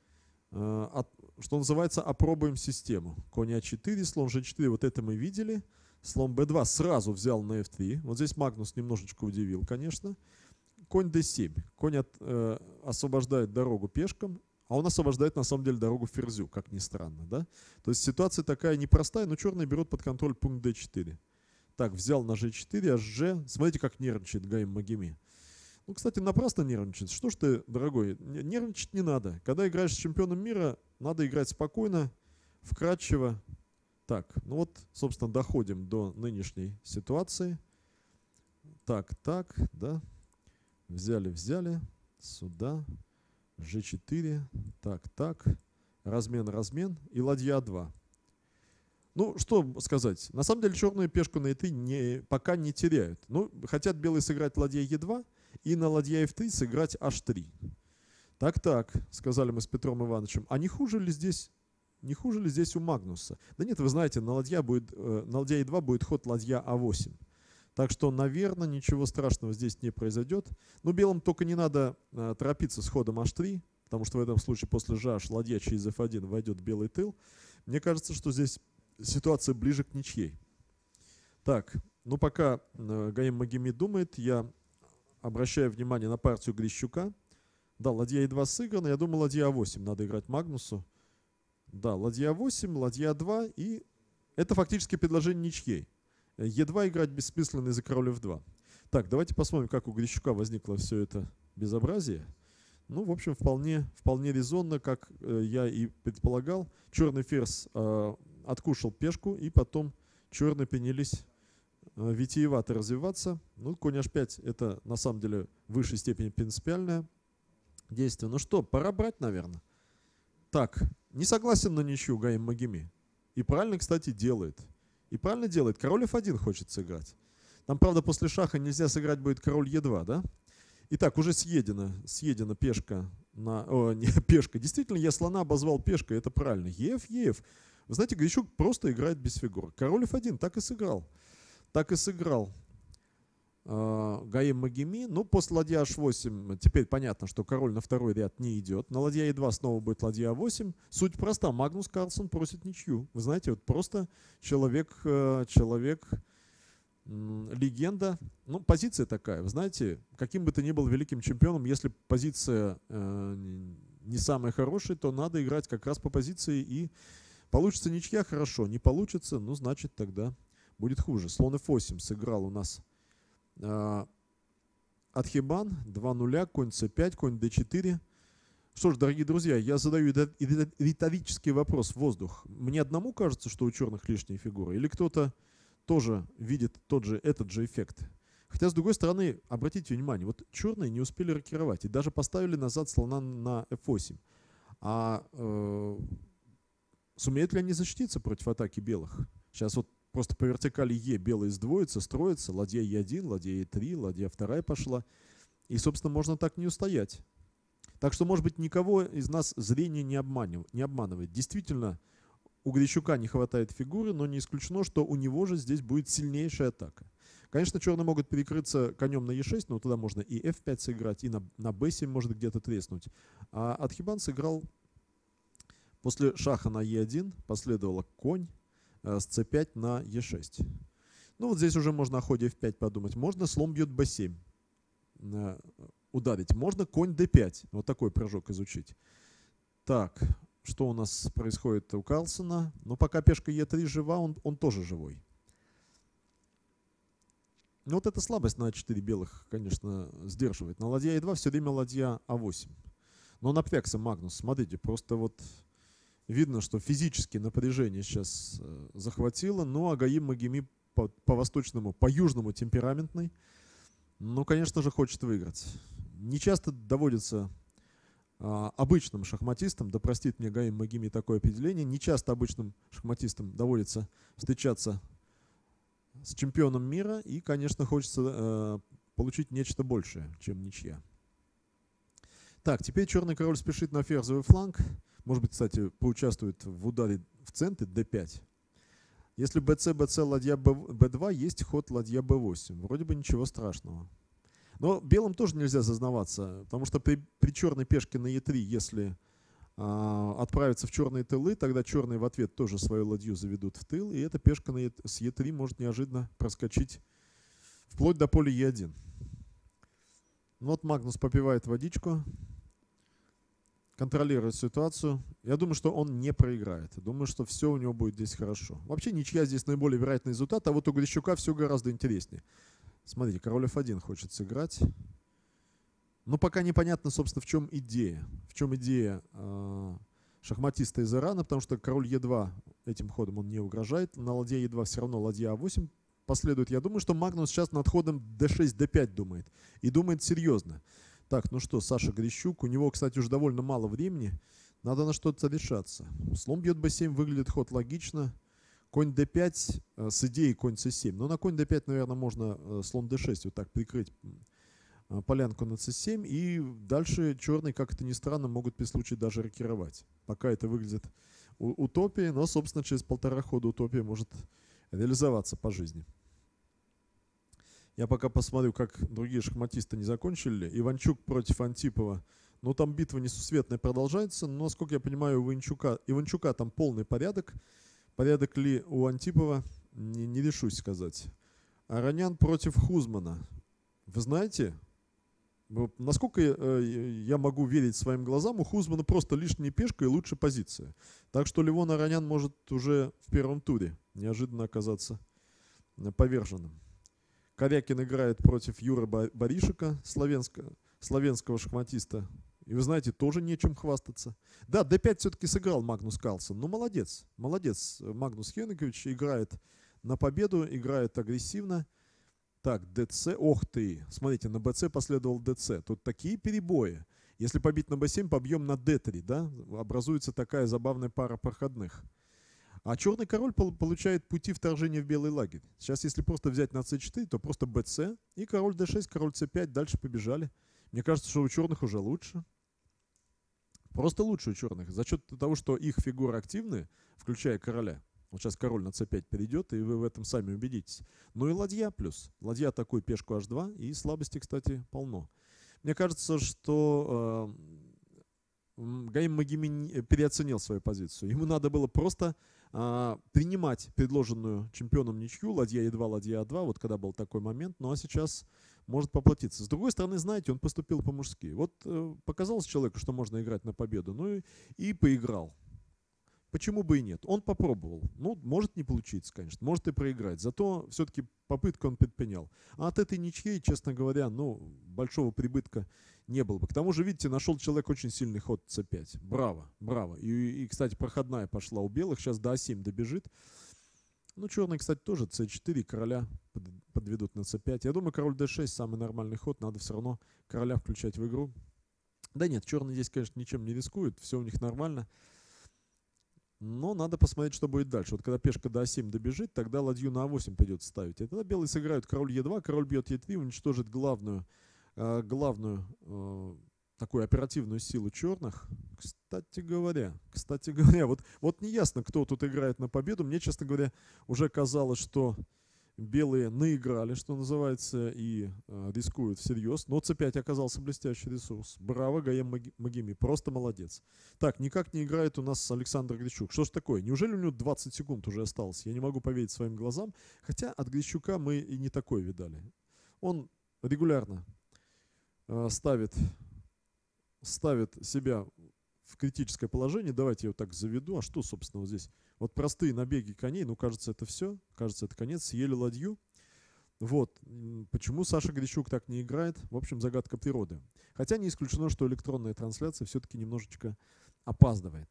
что называется, опробуем систему. Конь а четыре, слон же четыре, вот это мы видели. Слон бэ два сразу взял на эф три. Вот здесь Магнус немножечко удивил, конечно. Конь дэ семь. Конь от, э, освобождает дорогу пешкам, а он освобождает на самом деле дорогу ферзю, как ни странно. Да? То есть ситуация такая непростая, но черные берут под контроль пункт дэ четыре. Так, взял на же четыре, аж же. Смотрите, как нервничает Гаим Магеми. Ну, кстати, напрасно нервничает. Что ж ты, дорогой, нервничать не надо. Когда играешь с чемпионом мира, надо играть спокойно, вкратчиво. Так, ну вот, собственно, доходим до нынешней ситуации. Так, так, да. Взяли, взяли. Сюда. же четыре. Так, так. Размен, размен. И ладья а два. Ну, что сказать. На самом деле, черную пешку на е три не, пока не теряют. Ну, хотят белые сыграть ладья е два и на ладья эф три сыграть аш три. Так, так, сказали мы с Петром Ивановичем. А не хуже ли здесь... Не хуже ли здесь у Магнуса? Да нет, вы знаете, на ладья, будет, э, на ладья е два будет ход ладья а восемь. Так что, наверное, ничего страшного здесь не произойдет. Но белым только не надо э, торопиться с ходом аш три, потому что в этом случае после же аш ладья через эф один войдет в белый тыл. Мне кажется, что здесь ситуация ближе к ничьей. Так, ну пока э, Гаим Магеми думает, я обращаю внимание на партию Грищука. Да, ладья е два сыграна, я думаю, ладья а восемь надо играть Магнусу. Да, ладья а восемь, ладья а два, и это фактически предложение ничьей. е два играть бессмысленно из-за король эф два. Так, давайте посмотрим, как у Грищука возникло все это безобразие. Ну, в общем, вполне, вполне резонно, как э, я и предполагал. Черный ферзь э, откушал пешку, и потом черные принялись э, витиевато развиваться. Ну, конь аш пять это на самом деле в высшей степени принципиальное действие. Ну что, пора брать, наверное. Так, не согласен на ничью Гаим Магеми. И правильно, кстати, делает. И правильно делает. Король эф один хочет сыграть. Там, правда, после шаха нельзя сыграть будет король е два, да? Итак, уже съедена, съедена пешка на... О, не, пешка. Действительно, я слона обозвал пешкой, это правильно. ЕФ, ЕФ. Вы знаете, Грищук просто играет без фигур. Король эф один так и сыграл. Так и сыграл. Гаим Магеми. Ну, после ладья аш восемь теперь понятно, что король на второй ряд не идет. На ладья е два снова будет ладья а восемь. Суть проста. Магнус Карлсон просит ничью. Вы знаете, вот просто человек, человек, легенда. Ну, позиция такая. Вы знаете, каким бы ты ни был великим чемпионом, если позиция э, не самая хорошая, то надо играть как раз по позиции, и получится ничья, хорошо. Не получится, ну, значит, тогда будет хуже. Слон эф восемь сыграл у нас Атхибан, два нуля, конь цэ пять, конь дэ четыре. Что ж, дорогие друзья, я задаю риторический вопрос в воздух. Мне одному кажется, что у черных лишние фигуры, или кто-то тоже видит тот же, этот же эффект? Хотя, с другой стороны, обратите внимание, вот черные не успели рокировать и даже поставили назад слона на эф восемь. А э, сумеют ли они защититься против атаки белых? Сейчас вот просто по вертикали Е белые сдвоятся, строятся. Ладья е один, ладья е три, ладья вторая пошла. И, собственно, можно так не устоять. Так что, может быть, никого из нас зрение не обманывает. Не обманывает. Действительно, у Грищука не хватает фигуры, но не исключено, что у него же здесь будет сильнейшая атака. Конечно, черные могут перекрыться конем на е шесть, но туда можно и эф пять сыграть, и на, на бэ семь может где-то треснуть. А Атхибан сыграл после шаха на е один, последовало конь с цэ пять на е шесть. Ну вот здесь уже можно о ходе эф пять подумать. Можно слон бьет бэ семь э, ударить. Можно конь дэ пять. Вот такой прыжок изучить. Так, что у нас происходит у Карлсона? Ну пока пешка е три жива, он, он тоже живой. Ну вот эта слабость на а четыре белых, конечно, сдерживает. На ладья е два все время ладья а восемь. Но напрягся Магнус. Смотрите, просто вот... Видно, что физически напряжение сейчас э, захватило. Ну, а Гаим Магеми по, по восточному, по южному темпераментный. Ну, конечно же, хочет выиграть. Не часто доводится э, обычным шахматистам, да простит мне Гаим Магеми такое определение, не часто обычным шахматистам доводится встречаться с чемпионом мира. И, конечно, хочется э, получить нечто большее, чем ничья. Так, теперь черный король спешит на ферзевый фланг. Может быть, кстати, поучаствует в ударе в центре дэ пять. Если бц, бц, ладья бэ два, есть ход ладья бэ восемь. Вроде бы ничего страшного. Но белым тоже нельзя зазнаваться, потому что при, при черной пешке на е три, если а, отправиться в черные тылы, тогда черные в ответ тоже свою ладью заведут в тыл, и эта пешка на е, с е три может неожиданно проскочить вплоть до поля е один. Ну вот Магнус попивает водичку. Контролирует ситуацию. Я думаю, что он не проиграет. Думаю, что все у него будет здесь хорошо. Вообще ничья здесь наиболее вероятный результат, а вот у Грищука все гораздо интереснее. Смотрите, король эф один хочет сыграть. Но пока непонятно, собственно, в чем идея. В чем идея э, шахматиста из Ирана, потому что король е два этим ходом он не угрожает. На ладья е два все равно ладья а восемь последует. Я думаю, что Магнус сейчас над ходом дэ шесть, дэ пять думает. И думает серьезно. Так, ну что, Саша Грищук. У него, кстати, уже довольно мало времени. Надо на что-то решаться. Слон бьет бэ семь, выглядит ход логично. Конь дэ пять э, с идеей конь цэ семь. Но на конь дэ пять, наверное, можно э, слон дэ шесть вот так прикрыть э, полянку на цэ семь. И дальше черные, как это ни странно, могут при случае даже рокировать. Пока это выглядит утопией, но, собственно, через полтора хода утопия может реализоваться по жизни. Я пока посмотрю, как другие шахматисты не закончили. Иванчук против Антипова. Ну, там битва несусветная продолжается. Но, насколько я понимаю, у Иванчука, Иванчука там полный порядок. Порядок ли у Антипова, не, не решусь сказать. Аронян против Хузмана. Вы знаете, насколько я, я могу верить своим глазам, у Хузмана просто лишняя пешка и лучшая позиция. Так что Левон Аронян может уже в первом туре неожиданно оказаться поверженным. Корякин играет против Юры Баришика, славянского, славянского шахматиста. И вы знаете, тоже нечем хвастаться. Да, дэ пять все-таки сыграл Магнус Карлсон. Ну, молодец. Молодец. Магнус Хенрикович играет на победу, играет агрессивно. Так, дэ цэ. Ох ты. Смотрите, на бэ цэ последовал дэ цэ. Тут такие перебои. Если побить на бэ семь, побьем на дэ три, да? Образуется такая забавная пара проходных. А черный король получает пути вторжения в белый лагерь. Сейчас, если просто взять на цэ четыре, то просто бэ цэ и король дэ шесть, король цэ пять, дальше побежали. Мне кажется, что у черных уже лучше. Просто лучше у черных. За счет того, что их фигуры активны, включая короля. Вот сейчас король на цэ пять перейдет, и вы в этом сами убедитесь. Ну и ладья плюс. Ладья атакует пешку аш два, и слабости, кстати, полно. Мне кажется, что э, Гаим Магими переоценил свою позицию. Ему надо было просто э, принимать предложенную чемпионом ничью, ладья е два, ладья а два, вот когда был такой момент. Ну а сейчас может поплатиться. С другой стороны, знаете, он поступил по-мужски. Вот э, показалось человеку, что можно играть на победу, ну и, и поиграл. Почему бы и нет? Он попробовал. Ну, может не получиться, конечно, может и проиграть. Зато все-таки попытку он предпринял. А от этой ничьей, честно говоря, ну, большого прибытка не было бы. К тому же, видите, нашел человек очень сильный ход цэ пять. Браво, браво. И, и, кстати, проходная пошла у белых. Сейчас до а семь добежит. Ну, черные, кстати, тоже цэ четыре, короля подведут на цэ пять. Я думаю, король дэ шесть самый нормальный ход. Надо все равно короля включать в игру. Да нет, черные здесь, конечно, ничем не рискуют. Все у них нормально. Но надо посмотреть, что будет дальше. Вот когда пешка до а семь добежит, тогда ладью на а восемь придется ставить. И тогда белые сыграют король е два, король бьет е три, уничтожит главную, э, главную э, такую оперативную силу черных. Кстати говоря, кстати говоря, вот, вот не ясно, кто тут играет на победу. Мне, честно говоря, уже казалось, что белые наиграли, что называется, и э, рискуют всерьез. Но цэ пять оказался блестящий ресурс. Браво, Гаем Магими, просто молодец. Так, никак не играет у нас Александр Грищук. Что ж такое? Неужели у него двадцать секунд уже осталось? Я не могу поверить своим глазам. Хотя от Грищука мы и не такое видали. Он регулярно э, ставит, ставит себя в критическое положение. Давайте я вот так заведу. А что, собственно, вот здесь? Вот простые набеги коней, ну, кажется, это все. Кажется, это конец. Съели ладью. Вот. Почему Саша Грищук так не играет? В общем, загадка природы. Хотя не исключено, что электронная трансляция все-таки немножечко опаздывает.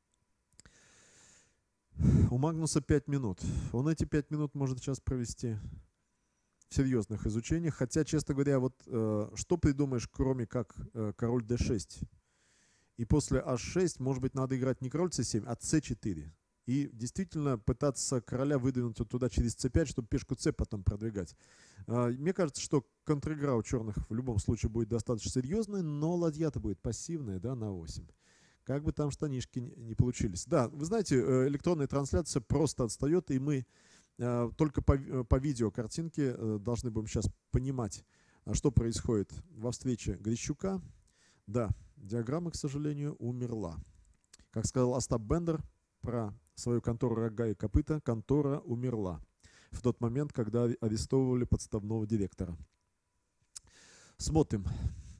У Магнуса пять минут. Он эти пять минут может сейчас провести в серьезных изучениях. Хотя, честно говоря, вот э, что придумаешь, кроме как э, король дэ шесть? И после аш шесть, может быть, надо играть не король цэ семь, а цэ четыре. И действительно пытаться короля выдвинуть вот туда через цэ пять, чтобы пешку С потом продвигать. Мне кажется, что контр-игра у черных в любом случае будет достаточно серьезная, но ладья-то будет пассивная, да, на восемь. Как бы там штанишки не получились. Да, вы знаете, электронная трансляция просто отстает, и мы только по, по видео картинке должны будем сейчас понимать, что происходит во встрече Грищука. Да, диаграмма, к сожалению, умерла. Как сказал Остап Бендер про свою контору «Рога и копыта», контора умерла в тот момент, когда арестовывали подставного директора. Смотрим.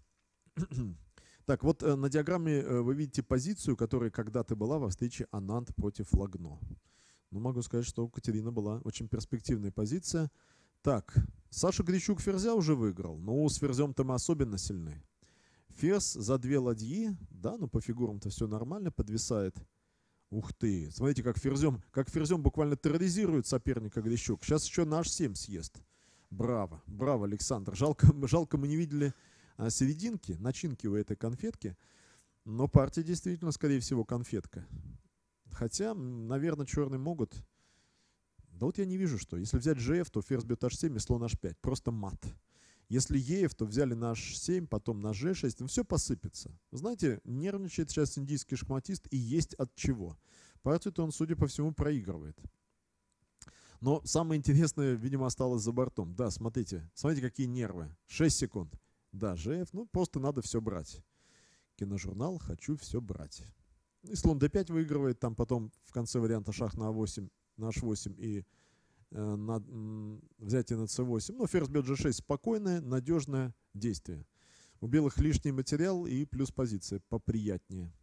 Так, вот на диаграмме вы видите позицию, которая когда-то была во встрече Ананд против Лагно. Ну, могу сказать, что у Катерины была очень перспективная позиция. Так, Саша Грищук ферзя уже выиграл, но с ферзем-то мы особенно сильны. Ферзь за две ладьи, да, ну по фигурам-то все нормально, подвисает. Ух ты, смотрите, как ферзем, как ферзем буквально терроризирует соперника Грищук. Сейчас еще на аш семь съест. Браво, браво, Александр. Жалко, жалко мы не видели а, серединки, начинки у этой конфетки. Но партия действительно, скорее всего, конфетка. Хотя, наверное, черные могут. Да вот я не вижу, что. Если взять жэ эф, то ферзь бьет аш семь и слон аш пять. Просто мат. Если е эф, то взяли на аш семь, потом на жэ шесть, ну все посыпется. Знаете, нервничает сейчас индийский шахматист, и есть от чего. Партию-то он, судя по всему, проигрывает. Но самое интересное, видимо, осталось за бортом. Да, смотрите, смотрите, какие нервы. шесть секунд. Да, жэ эф, ну просто надо все брать. Киножурнал, хочу все брать. И слон дэ пять выигрывает, там потом в конце варианта шах на а восемь, на аш восемь и на взятие на цэ восемь. Но ферзь бьет жэ шесть спокойное, надежное действие. У белых лишний материал и плюс позиция поприятнее.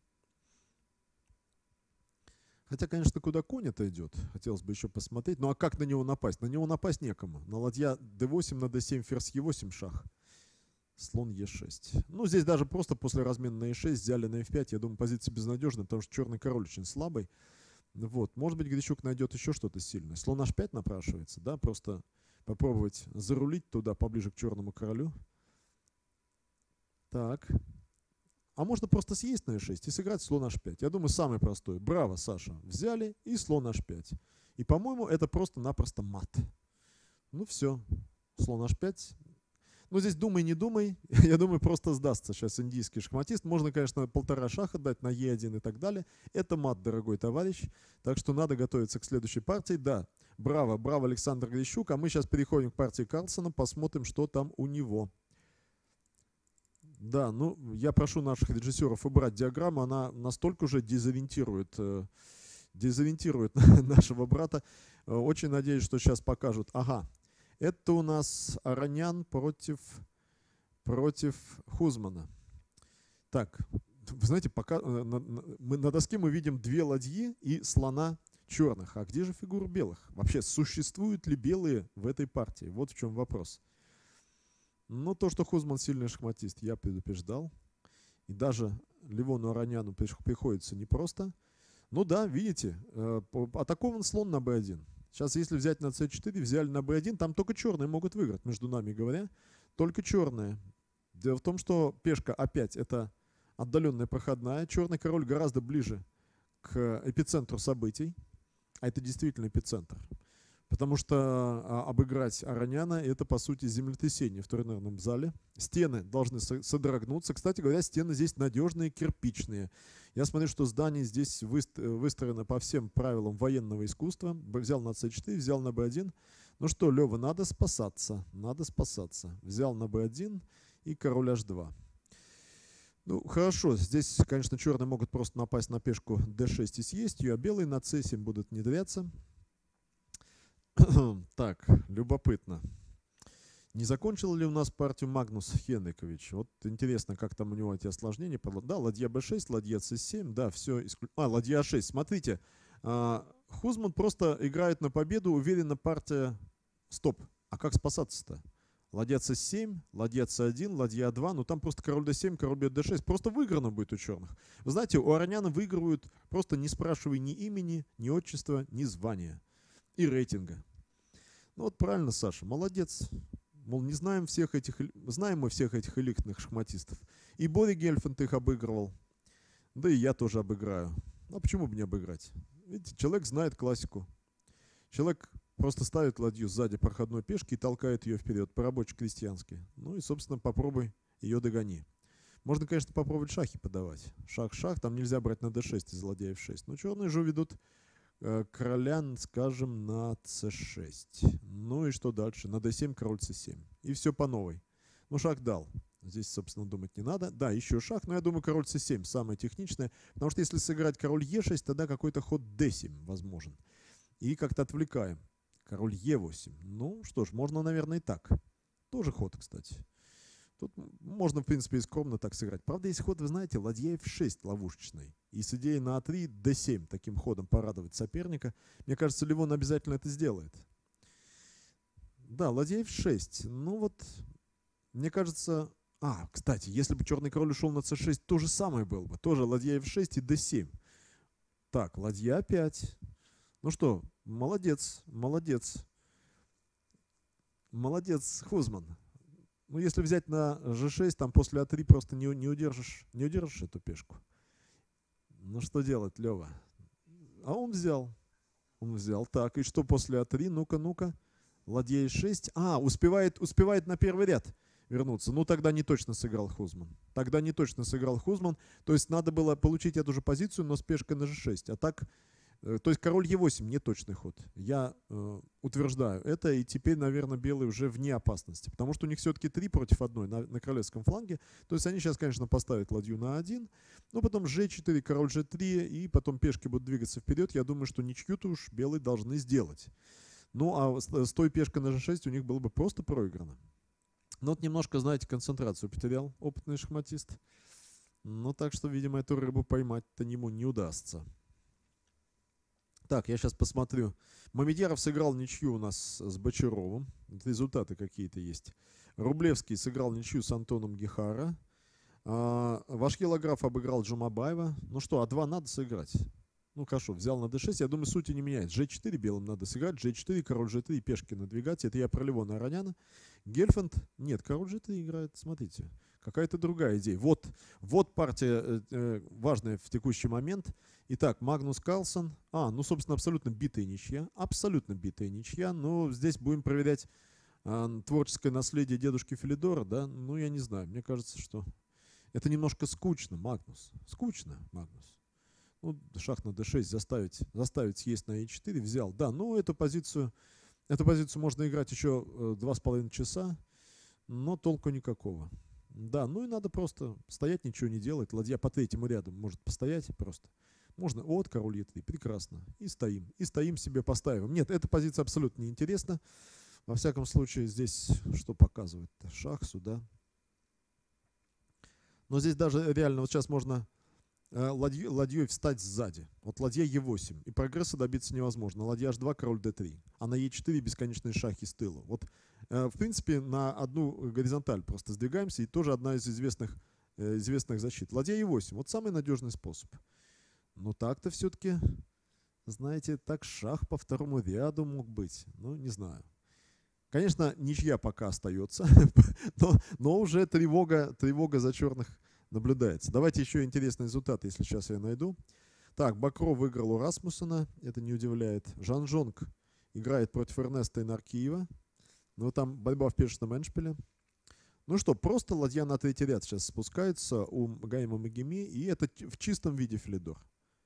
Хотя, конечно, куда конь это идет, хотелось бы еще посмотреть. Ну а как на него напасть? На него напасть некому. На ладья дэ восемь, на дэ семь, ферзь е восемь, шах. Слон е шесть. Ну здесь даже просто после размена на е шесть взяли на эф пять. Я думаю, позиция безнадежная, потому что черный король очень слабый. Вот. Может быть, Грищук найдет еще что-то сильное. Слон аш пять напрашивается, да, просто попробовать зарулить туда, поближе к черному королю. Так. А можно просто съесть на э шесть и сыграть слон аш пять. Я думаю, самый простой. Браво, Саша. Взяли и слон аш пять. И, по-моему, это просто-напросто мат. Ну все, слон аш пять. Ну, здесь думай, не думай. Я думаю, просто сдастся сейчас индийский шахматист. Можно, конечно, полтора шаха дать на е один и так далее. Это мат, дорогой товарищ. Так что надо готовиться к следующей партии. Да, браво, браво, Александр Грищук. А мы сейчас переходим к партии Карлсона. Посмотрим, что там у него. Да, ну, я прошу наших режиссеров убрать диаграмму. Она настолько уже дезориентирует, э, дезориентирует нашего брата. Очень надеюсь, что сейчас покажут. Ага. Это у нас Аронян против, против Хузмана. Так, вы знаете, пока на, на, мы, на доске мы видим две ладьи и слона черных. А где же фигуры белых? Вообще, существуют ли белые в этой партии? Вот в чем вопрос. Ну, то, что Хузман сильный шахматист, я предупреждал. И даже Левону Ароняну приходится непросто. Ну да, видите, атакован слон на бэ один. Сейчас, если взять на цэ четыре, взяли на бэ один, там только черные могут выиграть, между нами говоря. Только черные. Дело в том, что пешка а пять это отдаленная проходная. Черный король гораздо ближе к эпицентру событий. А это действительно эпицентр. Потому что а, обыграть Ароняна – это, по сути, землетрясение в турнирном зале. Стены должны содрогнуться. Кстати говоря, стены здесь надежные, кирпичные. Я смотрю, что здание здесь выстроено по всем правилам военного искусства. Взял на цэ четыре, взял на бэ один. Ну что, Лева, надо спасаться. Надо спасаться. Взял на бэ один и король аш два. Ну, хорошо. Здесь, конечно, черные могут просто напасть на пешку дэ шесть и съесть ее, а белые на цэ семь будут внедряться. Так, любопытно. Не закончил ли у нас партию Магнус Хенрикович? Вот интересно, как там у него эти осложнения. Да, ладья бэ шесть, ладья цэ семь, да, все. Исклю... А, ладья а шесть. Смотрите, Хузман просто играет на победу, уверенно партия. Стоп, а как спасаться-то? Ладья цэ семь, ладья цэ один, ладья а два. Ну там просто король дэ семь, король бьет дэ шесть. Просто выиграно будет у черных. Вы знаете, у Ароняна выигрывают, просто не спрашивая ни имени, ни отчества, ни звания. И рейтинга. Ну вот правильно, Саша, молодец. Мол, не знаем всех этих, знаем мы всех этих элитных шахматистов. И Бори Гельфанд их обыгрывал. Да и я тоже обыграю. А почему бы не обыграть? Видите, человек знает классику. Человек просто ставит ладью сзади проходной пешки и толкает ее вперед по-рабоче-крестьянски. Ну и, собственно, попробуй ее догони. Можно, конечно, попробовать шахи подавать. Шах-шах, там нельзя брать на дэ шесть из ладья эф шесть. Но черные же ведут короля, скажем, на цэ шесть. Ну и что дальше? На дэ семь, король цэ семь. И все по новой. Ну, шах дал. Здесь, собственно, думать не надо. Да, еще шах, но я думаю, король цэ семь самое техничное. Потому что если сыграть король е шесть, тогда какой-то ход дэ семь возможен. И как-то отвлекаем. Король е восемь. Ну, что ж, можно, наверное, и так. Тоже ход, кстати. Тут можно, в принципе, и скромно так сыграть. Правда, есть ход, вы знаете, ладья эф шесть ловушечный. И с идеей на а три, дэ семь таким ходом порадовать соперника. Мне кажется, Левон обязательно это сделает. Да, ладья эф шесть. Ну вот, мне кажется... А, кстати, если бы черный король ушел на цэ шесть, то же самое было бы. Тоже ладья эф шесть и дэ семь. Так, ладья пять. Ну что, молодец, молодец. Молодец, Хузман. Ну, если взять на жэ шесть, там после а три просто не, не, удержишь, не удержишь эту пешку. Ну, что делать, Лева? А он взял. Он взял. Так, и что после а три? Ну-ка, ну-ка. Ладья е шесть. А, успевает, успевает на первый ряд вернуться. Ну, тогда не точно сыграл Хузман. Тогда не точно сыграл Хузман. То есть надо было получить эту же позицию, но с пешкой на жэ шесть. А так... То есть король е восемь не точный ход. Я э, утверждаю это, и теперь, наверное, белые уже вне опасности. Потому что у них все-таки три против одной на, на королевском фланге. То есть они сейчас, конечно, поставят ладью на один, но потом жэ четыре, король жэ три, и потом пешки будут двигаться вперед. Я думаю, что ничью-то уж белые должны сделать. Ну, а с, с той пешкой на жэ шесть у них было бы просто проиграно. Но вот немножко, знаете, концентрацию потерял опытный шахматист. Ну, так что, видимо, эту рыбу поймать-то ему не удастся. Так, я сейчас посмотрю. Мамедьяров сыграл ничью у нас с Бочаровым. Результаты какие-то есть. Рублевский сыграл ничью с Антоном Гехара. А, Вашкелаграф обыграл Джумабаева. Ну что, а два надо сыграть. Ну хорошо, взял на дэ шесть. Я думаю, сути не меняет. жэ четыре белым надо сыграть. жэ четыре, король жэ три, пешки надвигать. Это я про Левона Ароняна. Гельфанд. Нет, король жэ три играет. Смотрите. какая-то другая идея. Вот, вот партия э, э, важная в текущий момент. Итак, Магнус Карлсон. А, ну, собственно, абсолютно битая ничья. Абсолютно битая ничья. Но здесь будем проверять э, творческое наследие дедушки Филидора, да? Ну, я не знаю. Мне кажется, что это немножко скучно, Магнус. Скучно, Магнус. Ну, шах на дэ шесть заставить, заставить съесть на е четыре. Взял. Да, ну, эту позицию, эту позицию можно играть еще э, два с половиной часа. Но толку никакого. Да, ну и надо просто стоять, ничего не делать. Ладья по третьему ряду может постоять просто. Можно, вот, король е три, прекрасно. И стоим, и стоим себе, поставим. Нет, эта позиция абсолютно неинтересна. Во всяком случае, здесь что показывает? Шах сюда. Но здесь даже реально, вот сейчас можно э, ладью, ладьей встать сзади. Вот ладья е восемь. И прогресса добиться невозможно. Ладья аш два, король дэ три. А на е четыре бесконечные шахи с тыла. Вот в принципе, на одну горизонталь просто сдвигаемся, и тоже одна из известных, э, известных защит. Ладья е восемь. Вот самый надежный способ. Но так-то все-таки, знаете, так шах по второму ряду мог быть. Ну, не знаю. Конечно, ничья пока остается, но, но уже тревога, тревога за черных наблюдается. Давайте еще интересные результаты, если сейчас я найду. Так, Бакро выиграл у Расмуссена, это не удивляет. Жан Жонг играет против Эрнеста Инаркиева. Ну, там борьба в пешечном эндшпиле. Ну что, просто ладья на третий ряд сейчас спускается у Гаима Магеми, и это в чистом виде Филидор.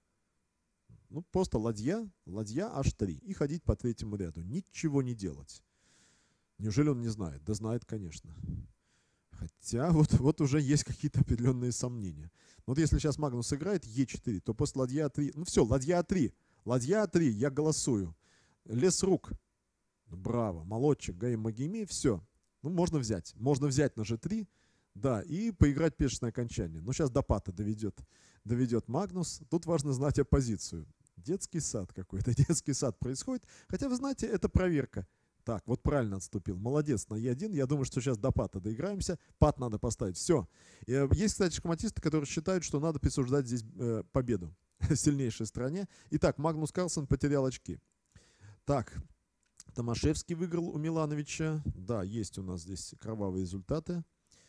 Ну, просто ладья, ладья аш три, и ходить по третьему ряду. Ничего не делать. Неужели он не знает? Да знает, конечно. Хотя вот, вот уже есть какие-то определенные сомнения. Вот если сейчас Магнус играет е четыре, то после ладья а три... Ну все, ладья а три. Ладья а три, я голосую. Лес рук. Браво, молодчик, Гаим Магеми, все. Ну, можно взять. Можно взять на же три, да, и поиграть пешечное окончание. Но сейчас до пата доведет, доведет Магнус. Тут важно знать оппозицию. Детский сад какой-то, детский сад происходит. Хотя, вы знаете, это проверка. Так, вот правильно отступил. Молодец на е один. Я думаю, что сейчас до пата доиграемся. Пат надо поставить. Все. Есть, кстати, шахматисты, которые считают, что надо присуждать здесь э, победу сильнейшей стране. Итак, Магнус Карлсон потерял очки. Так. Томашевский выиграл у Милановича. Да, есть у нас здесь кровавые результаты.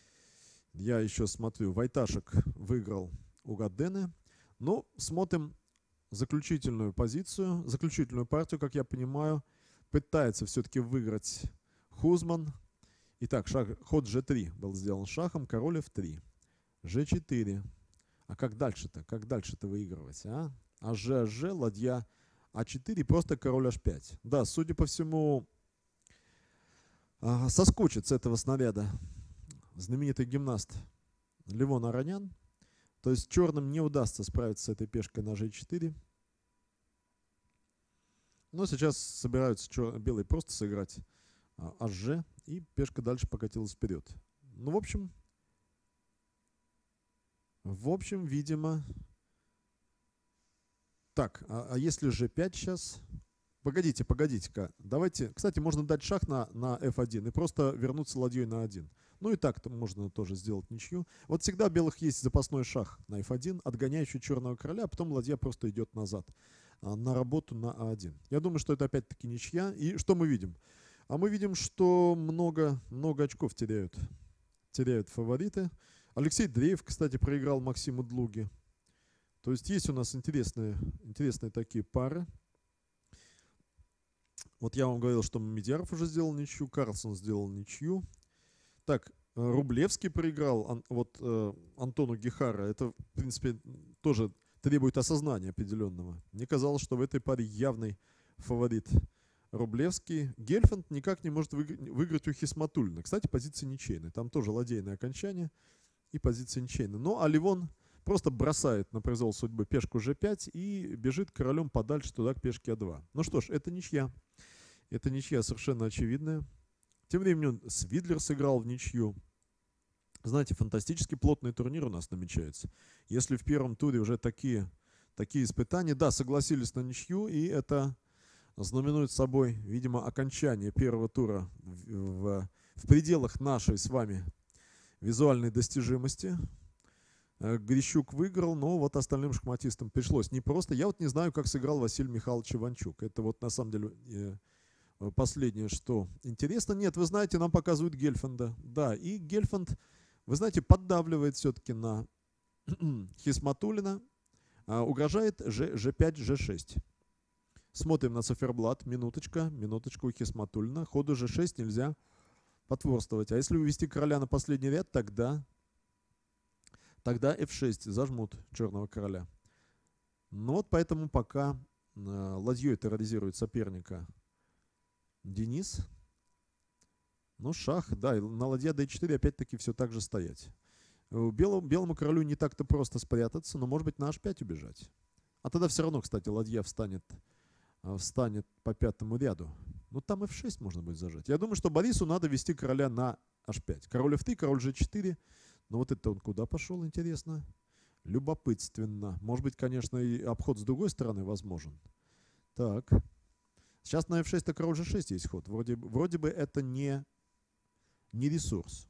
Я еще смотрю. Вайташек выиграл у Гадены. Но смотрим заключительную позицию, заключительную партию, как я понимаю. Пытается все-таки выиграть Хузман. Итак, шаг, ход же три был сделан шахом. Король эф три. же четыре. А как дальше-то? Как дальше-то выигрывать? А? аш же, аш же, ладья а четыре, просто король аш пять. Да, судя по всему, соскучит с этого снаряда знаменитый гимнаст Левон Аронян. То есть черным не удастся справиться с этой пешкой на же четыре. Но сейчас собираются чер... белые просто сыграть аш же, и пешка дальше покатилась вперед. Ну, в общем, в общем, видимо... Так, а, а если же пять сейчас? Погодите, погодите-ка. Давайте, кстати, можно дать шах на, на эф один и просто вернуться ладьей на один. Ну и так можно тоже сделать ничью. Вот всегда у белых есть запасной шах на эф один, отгоняющий черного короля, а потом ладья просто идет назад а, на работу на а один. Я думаю, что это опять-таки ничья. И что мы видим? А мы видим, что много, много очков теряют, теряют фавориты. Алексей Дреев, кстати, проиграл Максиму Длуге. То есть есть у нас интересные, интересные такие пары. Вот я вам говорил, что Медиаров уже сделал ничью, Карлсон сделал ничью. Так, Рублевский проиграл вот э, Антону Гехара. Это, в принципе, тоже требует осознания определенного. Мне казалось, что в этой паре явный фаворит Рублевский. Гельфанд никак не может выиграть у Хисматуллина. Кстати, позиция ничейная. Там тоже ладейное окончание и позиция ничейная. Ну, а Ливон просто бросает на произвол судьбы пешку же пять и бежит королем подальше туда к пешке а два. Ну что ж, это ничья. Это ничья совершенно очевидная. Тем временем Свидлер сыграл в ничью. Знаете, фантастически плотный турнир у нас намечается. Если в первом туре уже такие, такие испытания, да, согласились на ничью, и это знаменует собой, видимо, окончание первого тура в, в, в пределах нашей с вами визуальной достижимости. Грищук выиграл, но вот остальным шахматистам пришлось непросто. Я вот не знаю, как сыграл Василий Михайлович Иванчук. Это вот на самом деле последнее, что интересно. Нет, вы знаете, нам показывают Гельфанда. Да, и Гельфанд вы знаете, поддавливает все-таки на Хисматуллина, угрожает жэ пять, жэ шесть. Смотрим на циферблат, минуточка, минуточку у Хисматуллина. Ходу жэ шесть нельзя потворствовать. А если вывести короля на последний ряд, тогда, тогда эф шесть зажмут черного короля. Ну вот поэтому пока ладьей терроризирует соперника Денис. Ну, шах, да, на ладья дэ четыре опять-таки все так же стоять. Белому, белому королю не так-то просто спрятаться, но может быть на аш пять убежать. А тогда все равно, кстати, ладья встанет, встанет по пятому ряду. Ну там эф шесть можно будет зажать. Я думаю, что Борису надо вести короля на аш пять. Король эф три, король жэ четыре. Но вот это он куда пошел, интересно? Любопытственно. Может быть, конечно, и обход с другой стороны возможен. Так. Сейчас на эф шесть-то король жэ шесть есть ход. Вроде, вроде бы это не, не ресурс.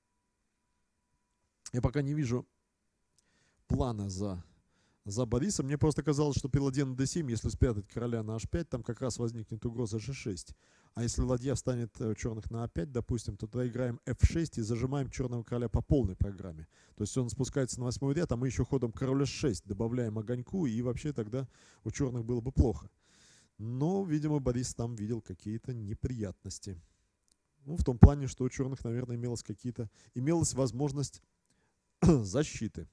Я пока не вижу плана за, за Борисом. Мне просто казалось, что при ладье на дэ семь, если спрятать короля на аш пять, там как раз возникнет угроза жэ шесть. А если ладья встанет у черных на а пять, допустим, то тогда играем эф шесть и зажимаем черного короля по полной программе. То есть он спускается на восьмой ряд, а мы еще ходом король эс шесть добавляем огоньку, и вообще тогда у черных было бы плохо. Но, видимо, Борис там видел какие-то неприятности. Ну, в том плане, что у черных, наверное, имелось какие-то, имелась возможность защиты.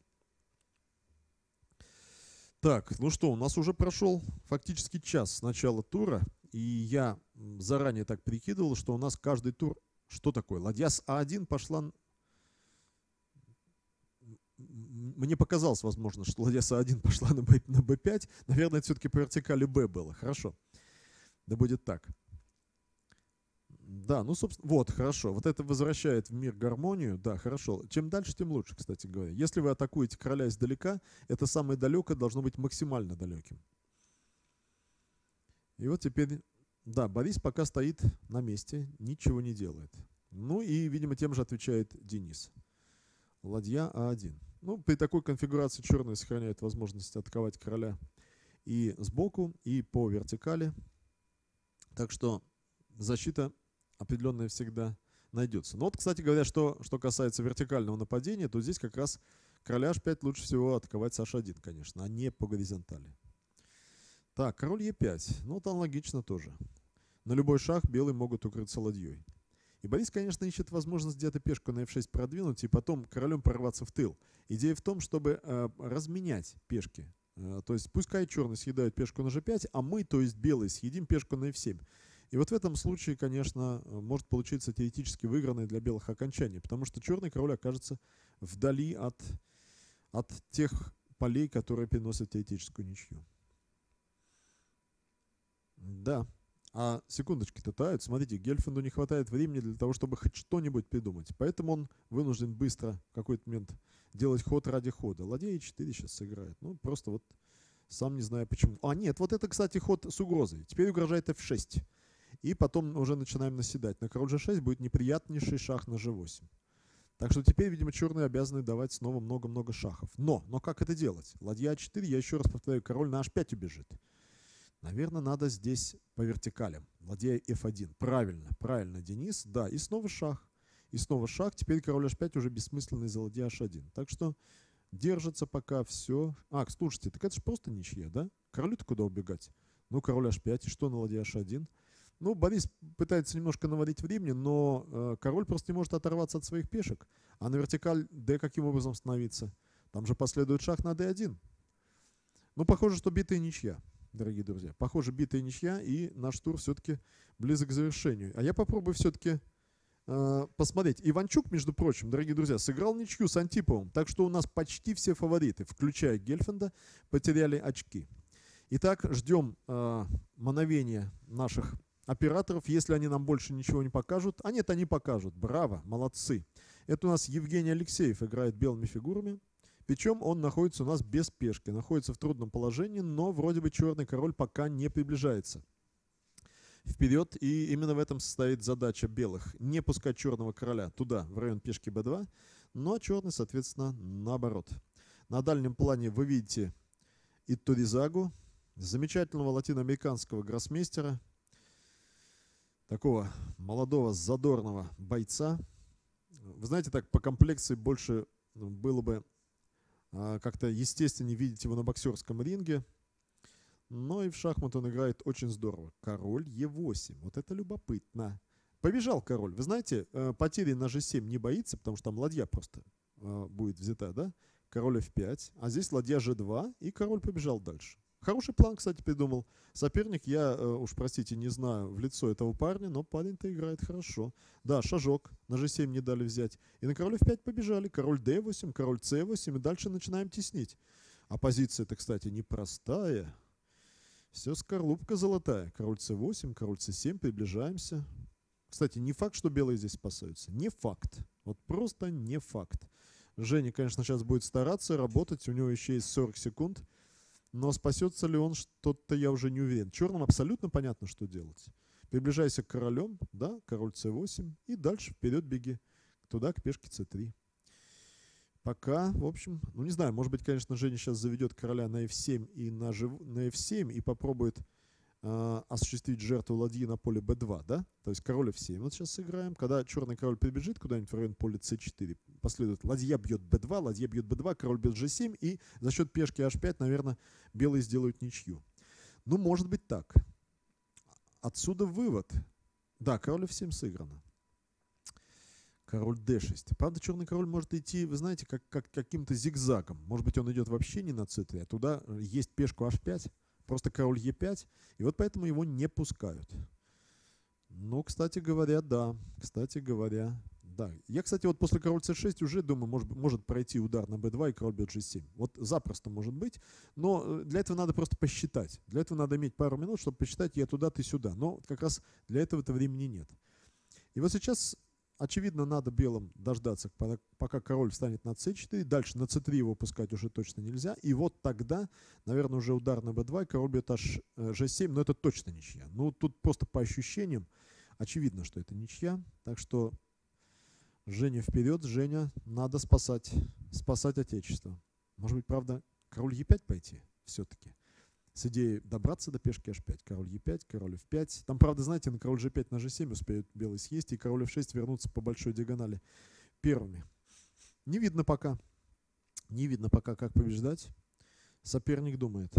Так, ну что, у нас уже прошел фактически час с начала тура. И я заранее так прикидывал, что у нас каждый тур... Что такое? Ладья с а один пошла... Мне показалось, возможно, что ладья с а один пошла на, Б, на бэ пять. Наверное, это все-таки по вертикали Б было. Хорошо. Да будет так. Да, ну, собственно, вот, хорошо. Вот это возвращает в мир гармонию. Да, хорошо. Чем дальше, тем лучше, кстати говоря. Если вы атакуете короля издалека, это самое далекое должно быть максимально далеким. И вот теперь, да, Борис пока стоит на месте, ничего не делает. Ну и, видимо, тем же отвечает Денис. Ладья а один. Ну, при такой конфигурации черные сохраняют возможность атаковать короля и сбоку, и по вертикали. Так что защита определенная всегда найдется. Но вот, кстати говоря, что, что касается вертикального нападения, то здесь как раз короля аш пять лучше всего атаковать с аш один, конечно, а не по горизонтали. Так, король е пять. Ну, там логично тоже. На любой шаг белые могут укрыться ладьей. И Борис, конечно, ищет возможность где-то пешку на эф шесть продвинуть и потом королем прорваться в тыл. Идея в том, чтобы э, разменять пешки. Э, то есть пускай черные съедают пешку на жэ пять, а мы, то есть белые, съедим пешку на эф семь. И вот в этом случае, конечно, может получиться теоретически выигранное для белых окончание, потому что черный король окажется вдали от, от тех полей, которые приносят теоретическую ничью. Да. А секундочки-то тают. Смотрите, Гельфанду не хватает времени для того, чтобы хоть что-нибудь придумать. Поэтому он вынужден быстро в какой-то момент делать ход ради хода. Ладья е четыре сейчас сыграет. Ну, просто вот сам не знаю почему. А, нет, вот это, кстати, ход с угрозой. Теперь угрожает эф шесть. И потом уже начинаем наседать. На король жэ шесть будет неприятнейший шах на жэ восемь. Так что теперь, видимо, черные обязаны давать снова много-много шахов. Но, но как это делать? Ладья а четыре, я еще раз повторяю, король на аш пять убежит. Наверное, надо здесь по вертикалям. Ладья эф один. Правильно, правильно, Денис. Да, и снова шах. И снова шах. Теперь король аш пять уже бессмысленный за ладья аш один. Так что держится пока все. А, слушайте, так это же просто ничья, да? Королю-то куда убегать? Ну, король аш пять. И что на ладья аш один? Ну, Борис пытается немножко наводить времени, но э, король просто не может оторваться от своих пешек. А на вертикаль d каким образом становиться? Там же последует шах на дэ один. Ну, похоже, что битая ничья, дорогие друзья. Похоже, битая ничья, и наш тур все-таки близок к завершению. А я попробую все-таки э, посмотреть. Иванчук, между прочим, дорогие друзья, сыграл ничью с Антиповым. Так что у нас почти все фавориты, включая Гельфанда, потеряли очки. Итак, ждем э, мановения наших операторов, если они нам больше ничего не покажут. А нет, они покажут. Браво, молодцы. Это у нас Евгений Алексеев играет белыми фигурами. Причем он находится у нас без пешки. Находится в трудном положении, но вроде бы черный король пока не приближается вперед. И именно в этом состоит задача белых. Не пускать черного короля туда, в район пешки бэ два. Но черный, соответственно, наоборот. На дальнем плане вы видите Итуризагу, замечательного латиноамериканского гроссмейстера. Такого молодого, задорного бойца. Вы знаете, так по комплекции больше было бы а, как-то естественнее видеть его на боксерском ринге. Но и в шахматы он играет очень здорово. Король е восемь. Вот это любопытно. Побежал король. Вы знаете, э, потери на же семь не боится, потому что там ладья просто э, будет взята, да? Король эф пять. А здесь ладья же два, и король побежал дальше. Хороший план, кстати, придумал. Соперник, я э, уж, простите, не знаю в лицо этого парня, но парень-то играет хорошо. Да, шажок. На же семь не дали взять. И на король эф пять побежали. Король дэ восемь, король цэ восемь. И дальше начинаем теснить. А позиция-то, кстати, непростая. Все скорлупка золотая. Король цэ восемь, король цэ семь. Приближаемся. Кстати, не факт, что белые здесь спасаются. Не факт. Вот просто не факт. Женя, конечно, сейчас будет стараться работать. У него еще есть сорок секунд. Но спасется ли он, что-то я уже не уверен. Черным абсолютно понятно, что делать. Приближайся к королем. Да, король цэ восемь. И дальше вперед беги. Туда, к пешке цэ три. Пока, в общем, ну не знаю, может быть, конечно, Женя сейчас заведет короля на эф семь и на, жив... на эф семь и попробует э, осуществить жертву ладьи на поле бэ два, да? То есть король эф семь вот сейчас сыграем. Когда черный король прибежит куда-нибудь в район поля цэ четыре, последует ладья бьет бэ два, ладья бьет бэ два, король бьет же семь, и за счет пешки аш пять, наверное, белые сделают ничью. Ну, может быть так. Отсюда вывод. Да, король эф семь сыграно. Король дэ шесть. Правда, черный король может идти, вы знаете, как, как каким-то зигзагом. Может быть, он идет вообще не на цэ три, а туда есть пешку аш пять, просто король е пять, и вот поэтому его не пускают. Ну, кстати говоря, да. Кстати говоря, да. Я, кстати, вот после король цэ шесть уже думаю, может, может пройти удар на бэ два и король бьет же семь. Вот запросто может быть, но для этого надо просто посчитать. Для этого надо иметь пару минут, чтобы посчитать я туда, ты сюда. Но как раз для этого-то времени нет. И вот сейчас... Очевидно, надо белым дождаться, пока король встанет на цэ четыре. Дальше на цэ три его пускать уже точно нельзя. И вот тогда, наверное, уже удар на бэ два, и король бьет аж же семь, но это точно ничья. Ну, тут просто по ощущениям очевидно, что это ничья. Так что Женя вперед, Женя, надо спасать, спасать отечество. Может быть, правда, король е пять пойти все-таки? С идеей добраться до пешки аш пять. Король е пять, король эф пять. Там, правда, знаете, на король же пять на же семь успеют белый съесть, и король эф шесть вернуться по большой диагонали первыми. Не видно пока. Не видно пока, как побеждать. Соперник думает.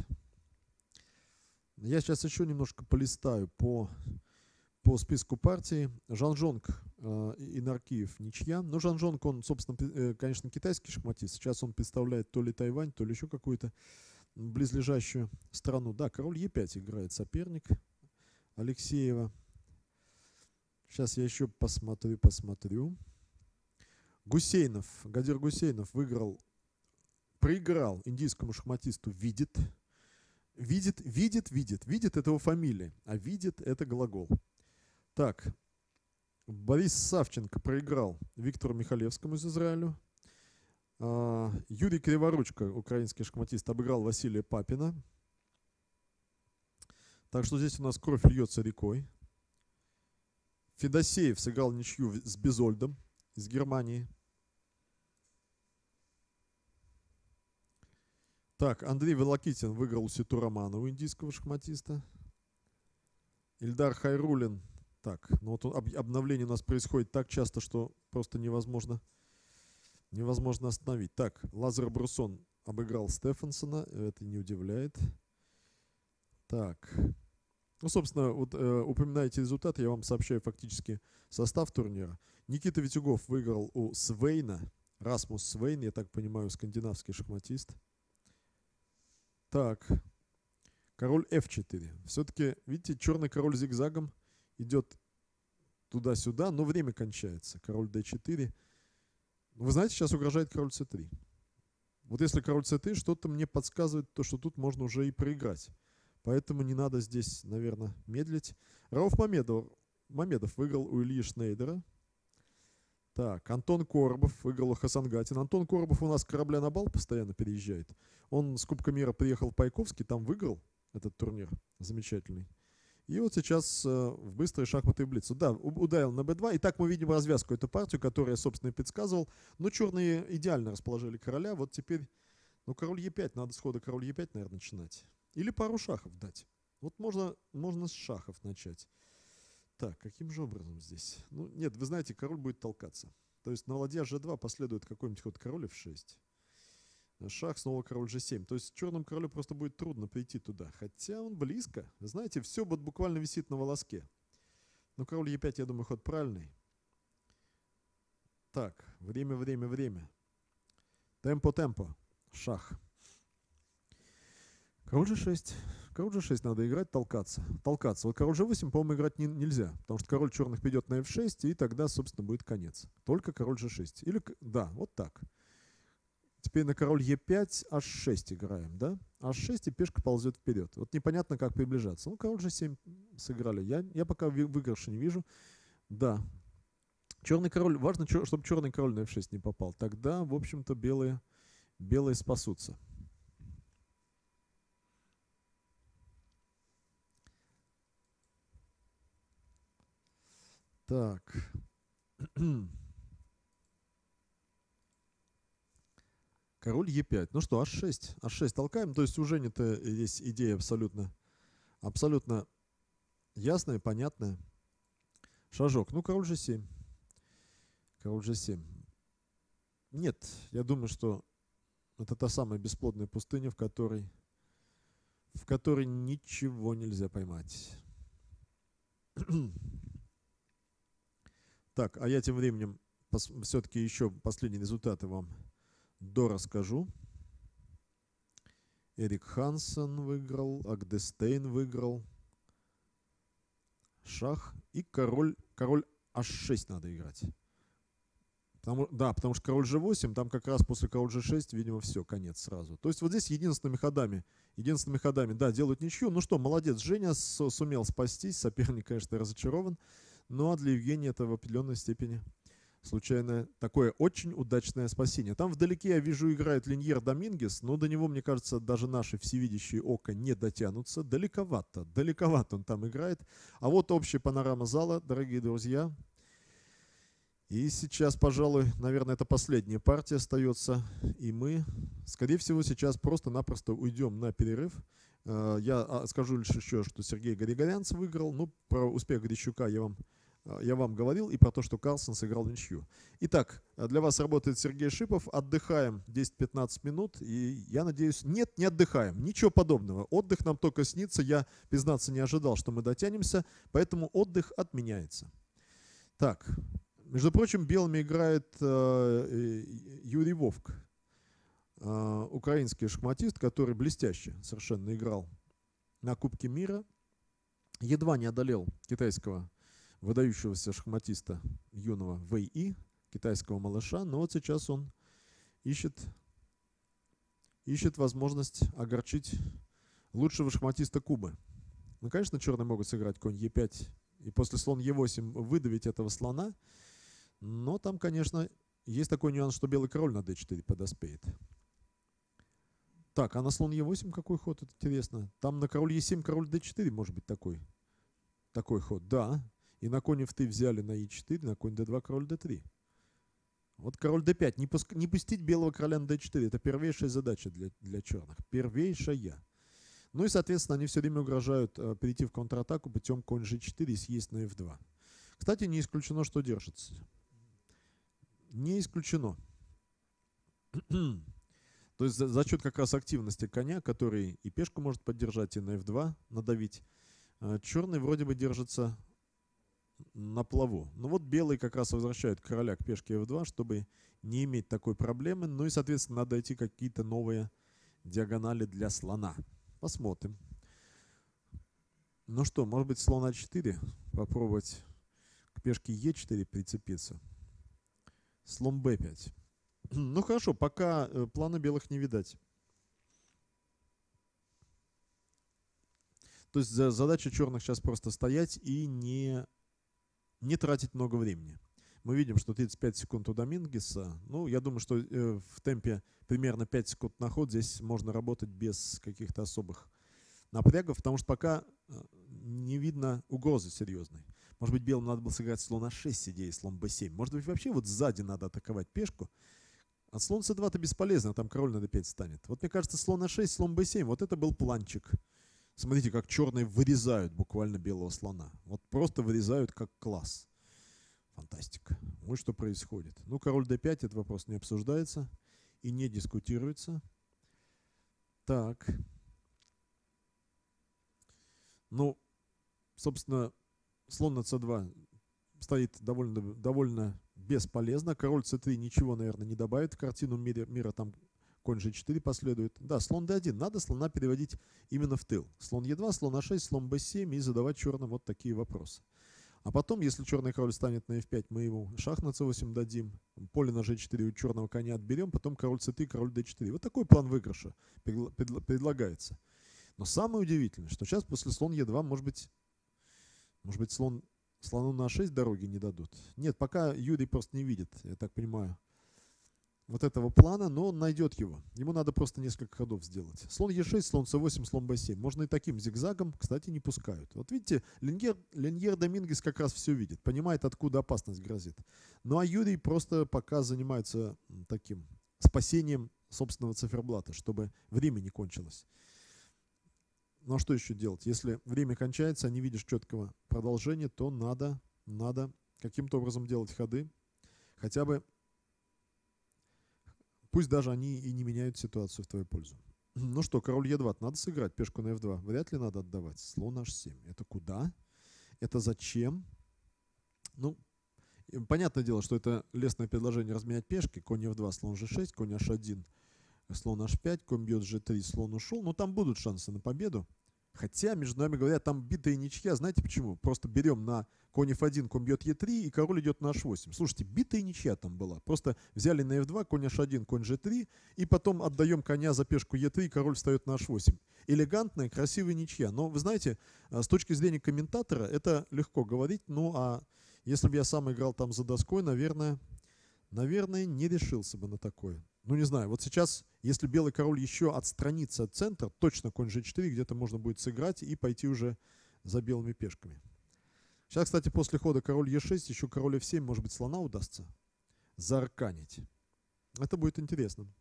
Я сейчас еще немножко полистаю по, по списку партий. Жан-Жонг э, и Наркиев ничья. Но Жан-Жонг, он, собственно, э, конечно, китайский шахматист. Сейчас он представляет то ли Тайвань, то ли еще какую-то близлежащую страну. Да, король е пять играет соперник Алексеева. Сейчас я еще посмотрю, посмотрю. Гусейнов, Гадир Гусейнов выиграл, проиграл индийскому шахматисту Видит. Видит, видит, видит. Видит — это его фамилия, а видит — это глагол. Так, Борис Савченко проиграл Виктору Михалевскому из Израиля. Юрий Криворучко, украинский шахматист, обыграл Василия Папина. Так что здесь у нас кровь льется рекой. Федосеев сыграл ничью с Безольдом из Германии. Так, Андрей Волокитин выиграл у Ситу Романова, индийского шахматиста. Ильдар Хайрулин. Так, ну вот обновление у нас происходит так часто, что просто невозможно... Невозможно остановить. Так, Лазар Брусон обыграл Стефансона. Это не удивляет. Так. Ну, собственно, вот э, упоминаете результаты, я вам сообщаю фактически состав турнира. Никита Витюгов выиграл у Свейна. Расмус Свейн, я так понимаю, скандинавский шахматист. Так. Король эф четыре. Все-таки, видите, черный король зигзагом идет туда-сюда, но время кончается. Король дэ четыре. Вы знаете, сейчас угрожает король цэ три. Вот если король цэ три, что-то мне подсказывает, то, что тут можно уже и проиграть. Поэтому не надо здесь, наверное, медлить. Рауф Мамедов, Мамедов выиграл у Ильи Шнейдера. Так, Антон Коробов выиграл у Хасангатин. Антон Коробов у нас корабля на бал постоянно переезжает. Он с Кубка мира приехал в Пайковский, там выиграл этот турнир замечательный. И вот сейчас э, в быстрые шахматы и блиц. Да, ударил на бэ два. И так мы видим развязку, эту партию, которую я, собственно, и предсказывал. Но черные идеально расположили короля. Вот теперь, ну, король е пять. Надо с хода король е пять, наверное, начинать. Или пару шахов дать. Вот можно, можно с шахов начать. Так, каким же образом здесь? Ну, нет, вы знаете, король будет толкаться. То есть на ладья же два последует какой-нибудь ход король эф шесть. Шах, снова король же семь. То есть черному королю просто будет трудно прийти туда. Хотя он близко. Вы знаете, все вот буквально висит на волоске. Но король е пять, я думаю, ход правильный. Так, время, время, время. Темпо-темпо. Шах. Король же шесть. Король же шесть надо играть, толкаться. Толкаться. Вот король же восемь, по-моему, играть не, нельзя. Потому что король черных придет на эф шесть, и тогда, собственно, будет конец. Только король же шесть. Или, да, вот так. Теперь на король е пять, аш шесть играем, да? аш шесть, и пешка ползет вперед. Вот непонятно, как приближаться. Ну, король же семь сыграли. Я, я пока выигрыша не вижу. Да. Черный король, важно, чтобы черный король на эф шесть не попал. Тогда, в общем-то, белые, белые спасутся. Так. Король е пять. Ну что, аш шесть. аш шесть толкаем. То есть у Жени-то здесь идея абсолютно, абсолютно ясная, понятная. Шажок. Ну, король же семь. Король же семь. Нет, я думаю, что это та самая бесплодная пустыня, в которой, в которой ничего нельзя поймать. Так, а я тем временем все-таки еще последние результаты вам дорасскажу. Эрик Хансен выиграл, Агдестейн выиграл. Шах и король, король аш шесть надо играть. Потому, да, потому что король же восемь, там как раз после король же шесть, видимо, все, конец сразу. То есть вот здесь единственными ходами, единственными ходами, да, делают ничью. Ну что, молодец, Женя сумел спастись, соперник, конечно, разочарован. Ну а для Евгения это в определенной степени случайное, такое очень удачное спасение. Там вдалеке, я вижу, играет Линьер Домингес, но до него, мне кажется, даже наши всевидящие око не дотянутся. Далековато, далековато он там играет. А вот общая панорама зала, дорогие друзья. И сейчас, пожалуй, наверное, это последняя партия остается. И мы, скорее всего, сейчас просто-напросто уйдем на перерыв. Я скажу лишь еще, что Сергей Григорянц выиграл. Ну, про успех Грищука я вам Я вам говорил, и про то, что Карлсон сыграл ничью. Итак, для вас работает Сергей Шипов. Отдыхаем десять-пятнадцать минут. И я надеюсь, нет, не отдыхаем. Ничего подобного. Отдых нам только снится. Я, признаться, не ожидал, что мы дотянемся. Поэтому отдых отменяется. Так, между прочим, белыми играет э, Юрий Вовк. Э, украинский шахматист, который блестяще совершенно играл на Кубке мира. Едва не одолел китайского выдающегося шахматиста юного Вэй И, китайского малыша, но вот сейчас он ищет, ищет возможность огорчить лучшего шахматиста Кубы. Ну, конечно, черные могут сыграть конь е пять и после слон е восемь выдавить этого слона, но там, конечно, есть такой нюанс, что белый король на дэ четыре подоспеет. Так, а на слон е восемь какой ход? Это интересно. Там на король е семь, король дэ четыре может быть такой, такой ход, да. И на конь эф три взяли на и четыре, на конь дэ два, король дэ три. Вот король дэ пять. Не, пуск... не пустить белого короля на дэ четыре. Это первейшая задача для, для черных. Первейшая. Ну и, соответственно, они все время угрожают э, перейти в контратаку путем конь же четыре и съесть на эф два. Кстати, не исключено, что держится. Не исключено. То есть за, за счет как раз активности коня, который и пешку может поддержать, и на эф два надавить, э, черный вроде бы держится на плаву. Ну вот белые как раз возвращают короля к пешке эф два, чтобы не иметь такой проблемы. Ну и, соответственно, надо найти какие-то новые диагонали для слона. Посмотрим. Ну что, может быть, слон а четыре попробовать к пешке е четыре прицепиться. Слон бэ пять. Ну хорошо, пока плана белых не видать. То есть задача черных сейчас просто стоять и не, не тратить много времени. Мы видим, что тридцать пять секунд у Домингеса. Ну, я думаю, что э, в темпе примерно пять секунд на ход здесь можно работать без каких-то особых напрягов, потому что пока не видно угрозы серьезной. Может быть, белым надо было сыграть слон а шесть с идеей слон бэ семь. Может быть, вообще вот сзади надо атаковать пешку. А слон цэ два-то бесполезно, там король на дэ пять станет. Вот мне кажется, слон а шесть, слон бэ семь, вот это был планчик. Смотрите, как черные вырезают буквально белого слона. Вот просто вырезают как класс. Фантастика. Вот что происходит. Ну, король дэ пять, этот вопрос не обсуждается и не дискутируется. Так. Ну, собственно, слон на цэ два стоит довольно, довольно бесполезно. Король цэ три ничего, наверное, не добавит в картину мира. мира там конь жэ четыре последует. Да, слон дэ один. Надо слона переводить именно в тыл. Слон е два, слон а шесть, слон бэ семь и задавать черным вот такие вопросы. А потом, если черный король станет на эф пять, мы ему шах на цэ восемь дадим, поле на жэ четыре у черного коня отберем, потом король цэ три, король дэ четыре. Вот такой план выигрыша предлагается. Но самое удивительное, что сейчас после слон е два, может быть, может быть слон, слону на а шесть дороги не дадут. Нет, пока Юрий просто не видит, я так понимаю, вот этого плана, но он найдет его. Ему надо просто несколько ходов сделать. Слон е шесть, слон цэ восемь, слон бэ семь. Можно и таким зигзагом, кстати, не пускают. Вот видите, Линьер, Линьер Домингес как раз все видит, понимает, откуда опасность грозит. Ну а Юрий просто пока занимается таким спасением собственного циферблата, чтобы время не кончилось. Ну а что еще делать? Если время кончается, а не видишь четкого продолжения, то надо, надо каким-то образом делать ходы, хотя бы. Пусть даже они и не меняют ситуацию в твою пользу. Ну что, король е два, надо сыграть, пешку на эф два. Вряд ли надо отдавать. Слон аш семь. Это куда? Это зачем? Ну, понятное дело, что это лестное предложение разменять пешки. Конь эф два, слон жэ шесть, конь аш один, слон аш пять, конь бьет жэ три, слон ушел. Но там будут шансы на победу. Хотя, между нами говоря, там битая ничья. Знаете почему? Просто берем на конь эф один, конь бьет е три, и король идет на аш восемь. Слушайте, битая ничья там была. Просто взяли на эф два, конь аш один, конь жэ три, и потом отдаем коня за пешку е три, и король встает на аш восемь. Элегантная, красивая ничья. Но, вы знаете, с точки зрения комментатора, это легко говорить. Ну, а если бы я сам играл там за доской, наверное, наверное, не решился бы на такое. Ну, не знаю, вот сейчас, если белый король еще отстранится от центра, точно конь жэ четыре где-то можно будет сыграть и пойти уже за белыми пешками. Сейчас, кстати, после хода король е шесть, еще король эф семь, может быть, слона удастся заарканить. Это будет интересно.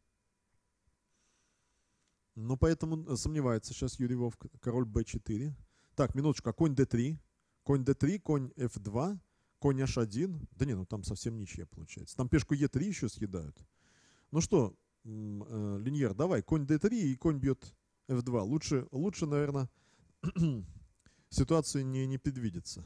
Но поэтому сомневается сейчас Юрий Вовк. Король бэ четыре. Так, минуточку, а конь дэ три? Конь дэ три, конь эф два, конь аш один. Да не, ну там совсем ничья получается. Там пешку е три еще съедают. Ну что, Линьер, давай, конь дэ три и конь бьет эф два. Лучше, лучше наверное, ситуации не, не предвидится.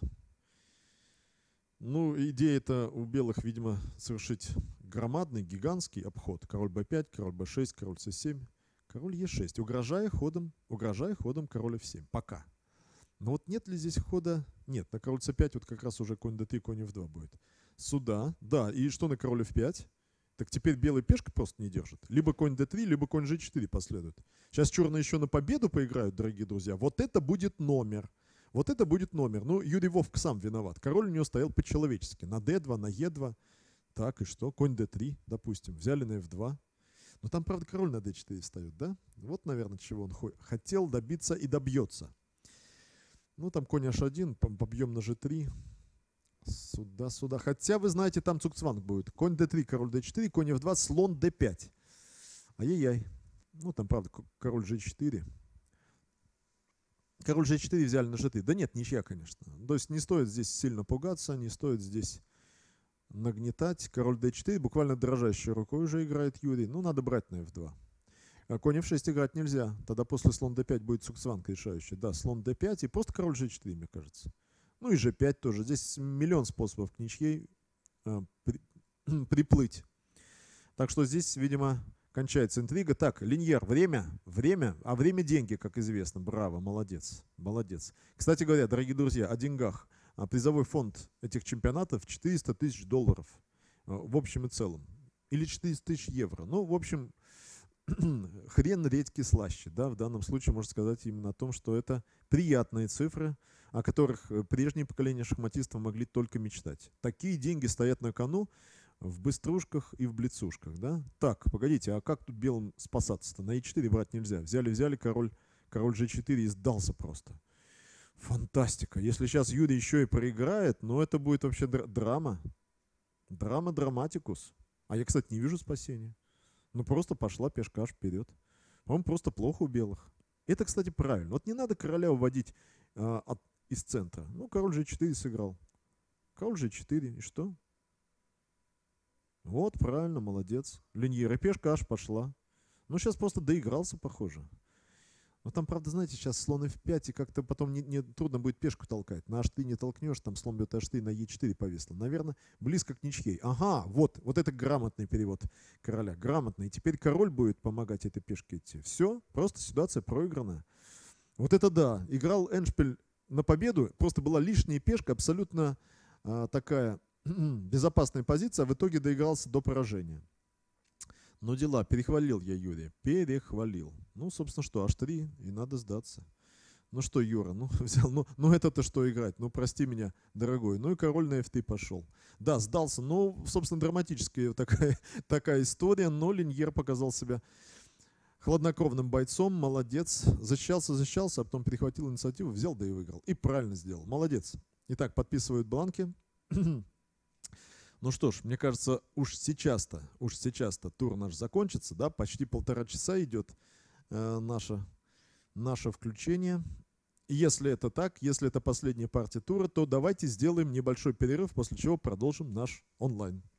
Ну, идея-то у белых, видимо, совершить громадный, гигантский обход. Король бэ пять, король бэ шесть, король цэ семь, король е шесть, угрожая ходом, угрожая ходом король эф семь. Пока. Но вот нет ли здесь хода? Нет, на король цэ пять вот как раз уже конь дэ три, конь эф два будет. Сюда, да, и что на король эф пять? Так теперь белая пешка просто не держит. Либо конь дэ три, либо конь жэ четыре последует. Сейчас черные еще на победу поиграют, дорогие друзья. Вот это будет номер. Вот это будет номер. Ну, Юрий Вовк сам виноват. Король у него стоял по-человечески. На дэ два, на е два. Так, и что? Конь дэ три, допустим. Взяли на эф два. Но там, правда, король на дэ четыре встает, да? Вот, наверное, чего он хотел добиться и добьется. Ну, там конь аш один, побьем на жэ три. Сюда, сюда. Хотя, вы знаете, там цукцванг будет. Конь дэ три, король дэ четыре, конь эф два, слон дэ пять. Ай-яй-яй. Ну, там, правда, король жэ четыре. Король жэ четыре взяли на жэ три. Да нет, ничья, конечно. То есть не стоит здесь сильно пугаться, не стоит здесь нагнетать. Король дэ четыре буквально дрожащей рукой уже играет Юрий. Ну, надо брать на эф два. А конь эф шесть играть нельзя. Тогда после слон дэ пять будет цукцванг решающий. Да, слон дэ пять и просто король жэ четыре, мне кажется. Ну и жэ пять тоже. Здесь миллион способов к ничьей э, при, приплыть. Так что здесь, видимо, кончается интрига. Так, Линьер, время, время, а время деньги, как известно. Браво, молодец, молодец. Кстати говоря, дорогие друзья, о деньгах. Призовой фонд этих чемпионатов четыреста тысяч долларов в общем и целом. Или четыреста тысяч евро. Ну, в общем, хрен редьки слаще. Да? В данном случае можно сказать именно о том, что это приятные цифры, о которых прежние поколения шахматистов могли только мечтать. Такие деньги стоят на кону в быструшках и в блицушках. Да? Так, погодите, а как тут белым спасаться-то? На е четыре брать нельзя. Взяли-взяли, король, король жэ четыре и сдался просто. Фантастика. Если сейчас Юрий еще и проиграет, ну это будет вообще др- драма. Драма драматикус. А я, кстати, не вижу спасения. Ну просто пошла пешка аж вперед. По-моему, просто плохо у белых. Это, кстати, правильно. Вот не надо короля уводить а, от, из центра. Ну, король жэ четыре сыграл. Король жэ четыре. И что? Вот, правильно, молодец. Линьер, и пешка аж пошла. Ну, сейчас просто доигрался, похоже. Но там, правда, знаете, сейчас слон эф пять, и как-то потом не, не, трудно будет пешку толкать. На аш три не толкнешь, там слон бьет аш три, на е четыре повисло. Наверное, близко к ничьей. Ага, вот, вот это грамотный перевод короля. Грамотный. И теперь король будет помогать этой пешке идти. Все, просто ситуация проигранная. Вот это да. Играл эндшпиль на победу. Просто была лишняя пешка, абсолютно а, такая безопасная позиция. А в итоге доигрался до поражения. Ну дела, перехвалил я Юрия, перехвалил. Ну, собственно, что, аш три, и надо сдаться. Ну что, Юра, ну взял, ну, ну это-то что играть, ну прости меня, дорогой. Ну и король на эф три пошел. Да, сдался, ну, собственно, драматическая такая, такая история, но Линьер показал себя хладнокровным бойцом, молодец. Защищался, защищался, а потом перехватил инициативу, взял, да и выиграл. И правильно сделал, молодец. Итак, подписывают бланки. Ну что ж, мне кажется, уж сейчас-то, уж сейчас-то тур наш закончится, да, почти полтора часа идет э, наше, наше включение. И если это так, если это последняя партия тура, то давайте сделаем небольшой перерыв, после чего продолжим наш онлайн.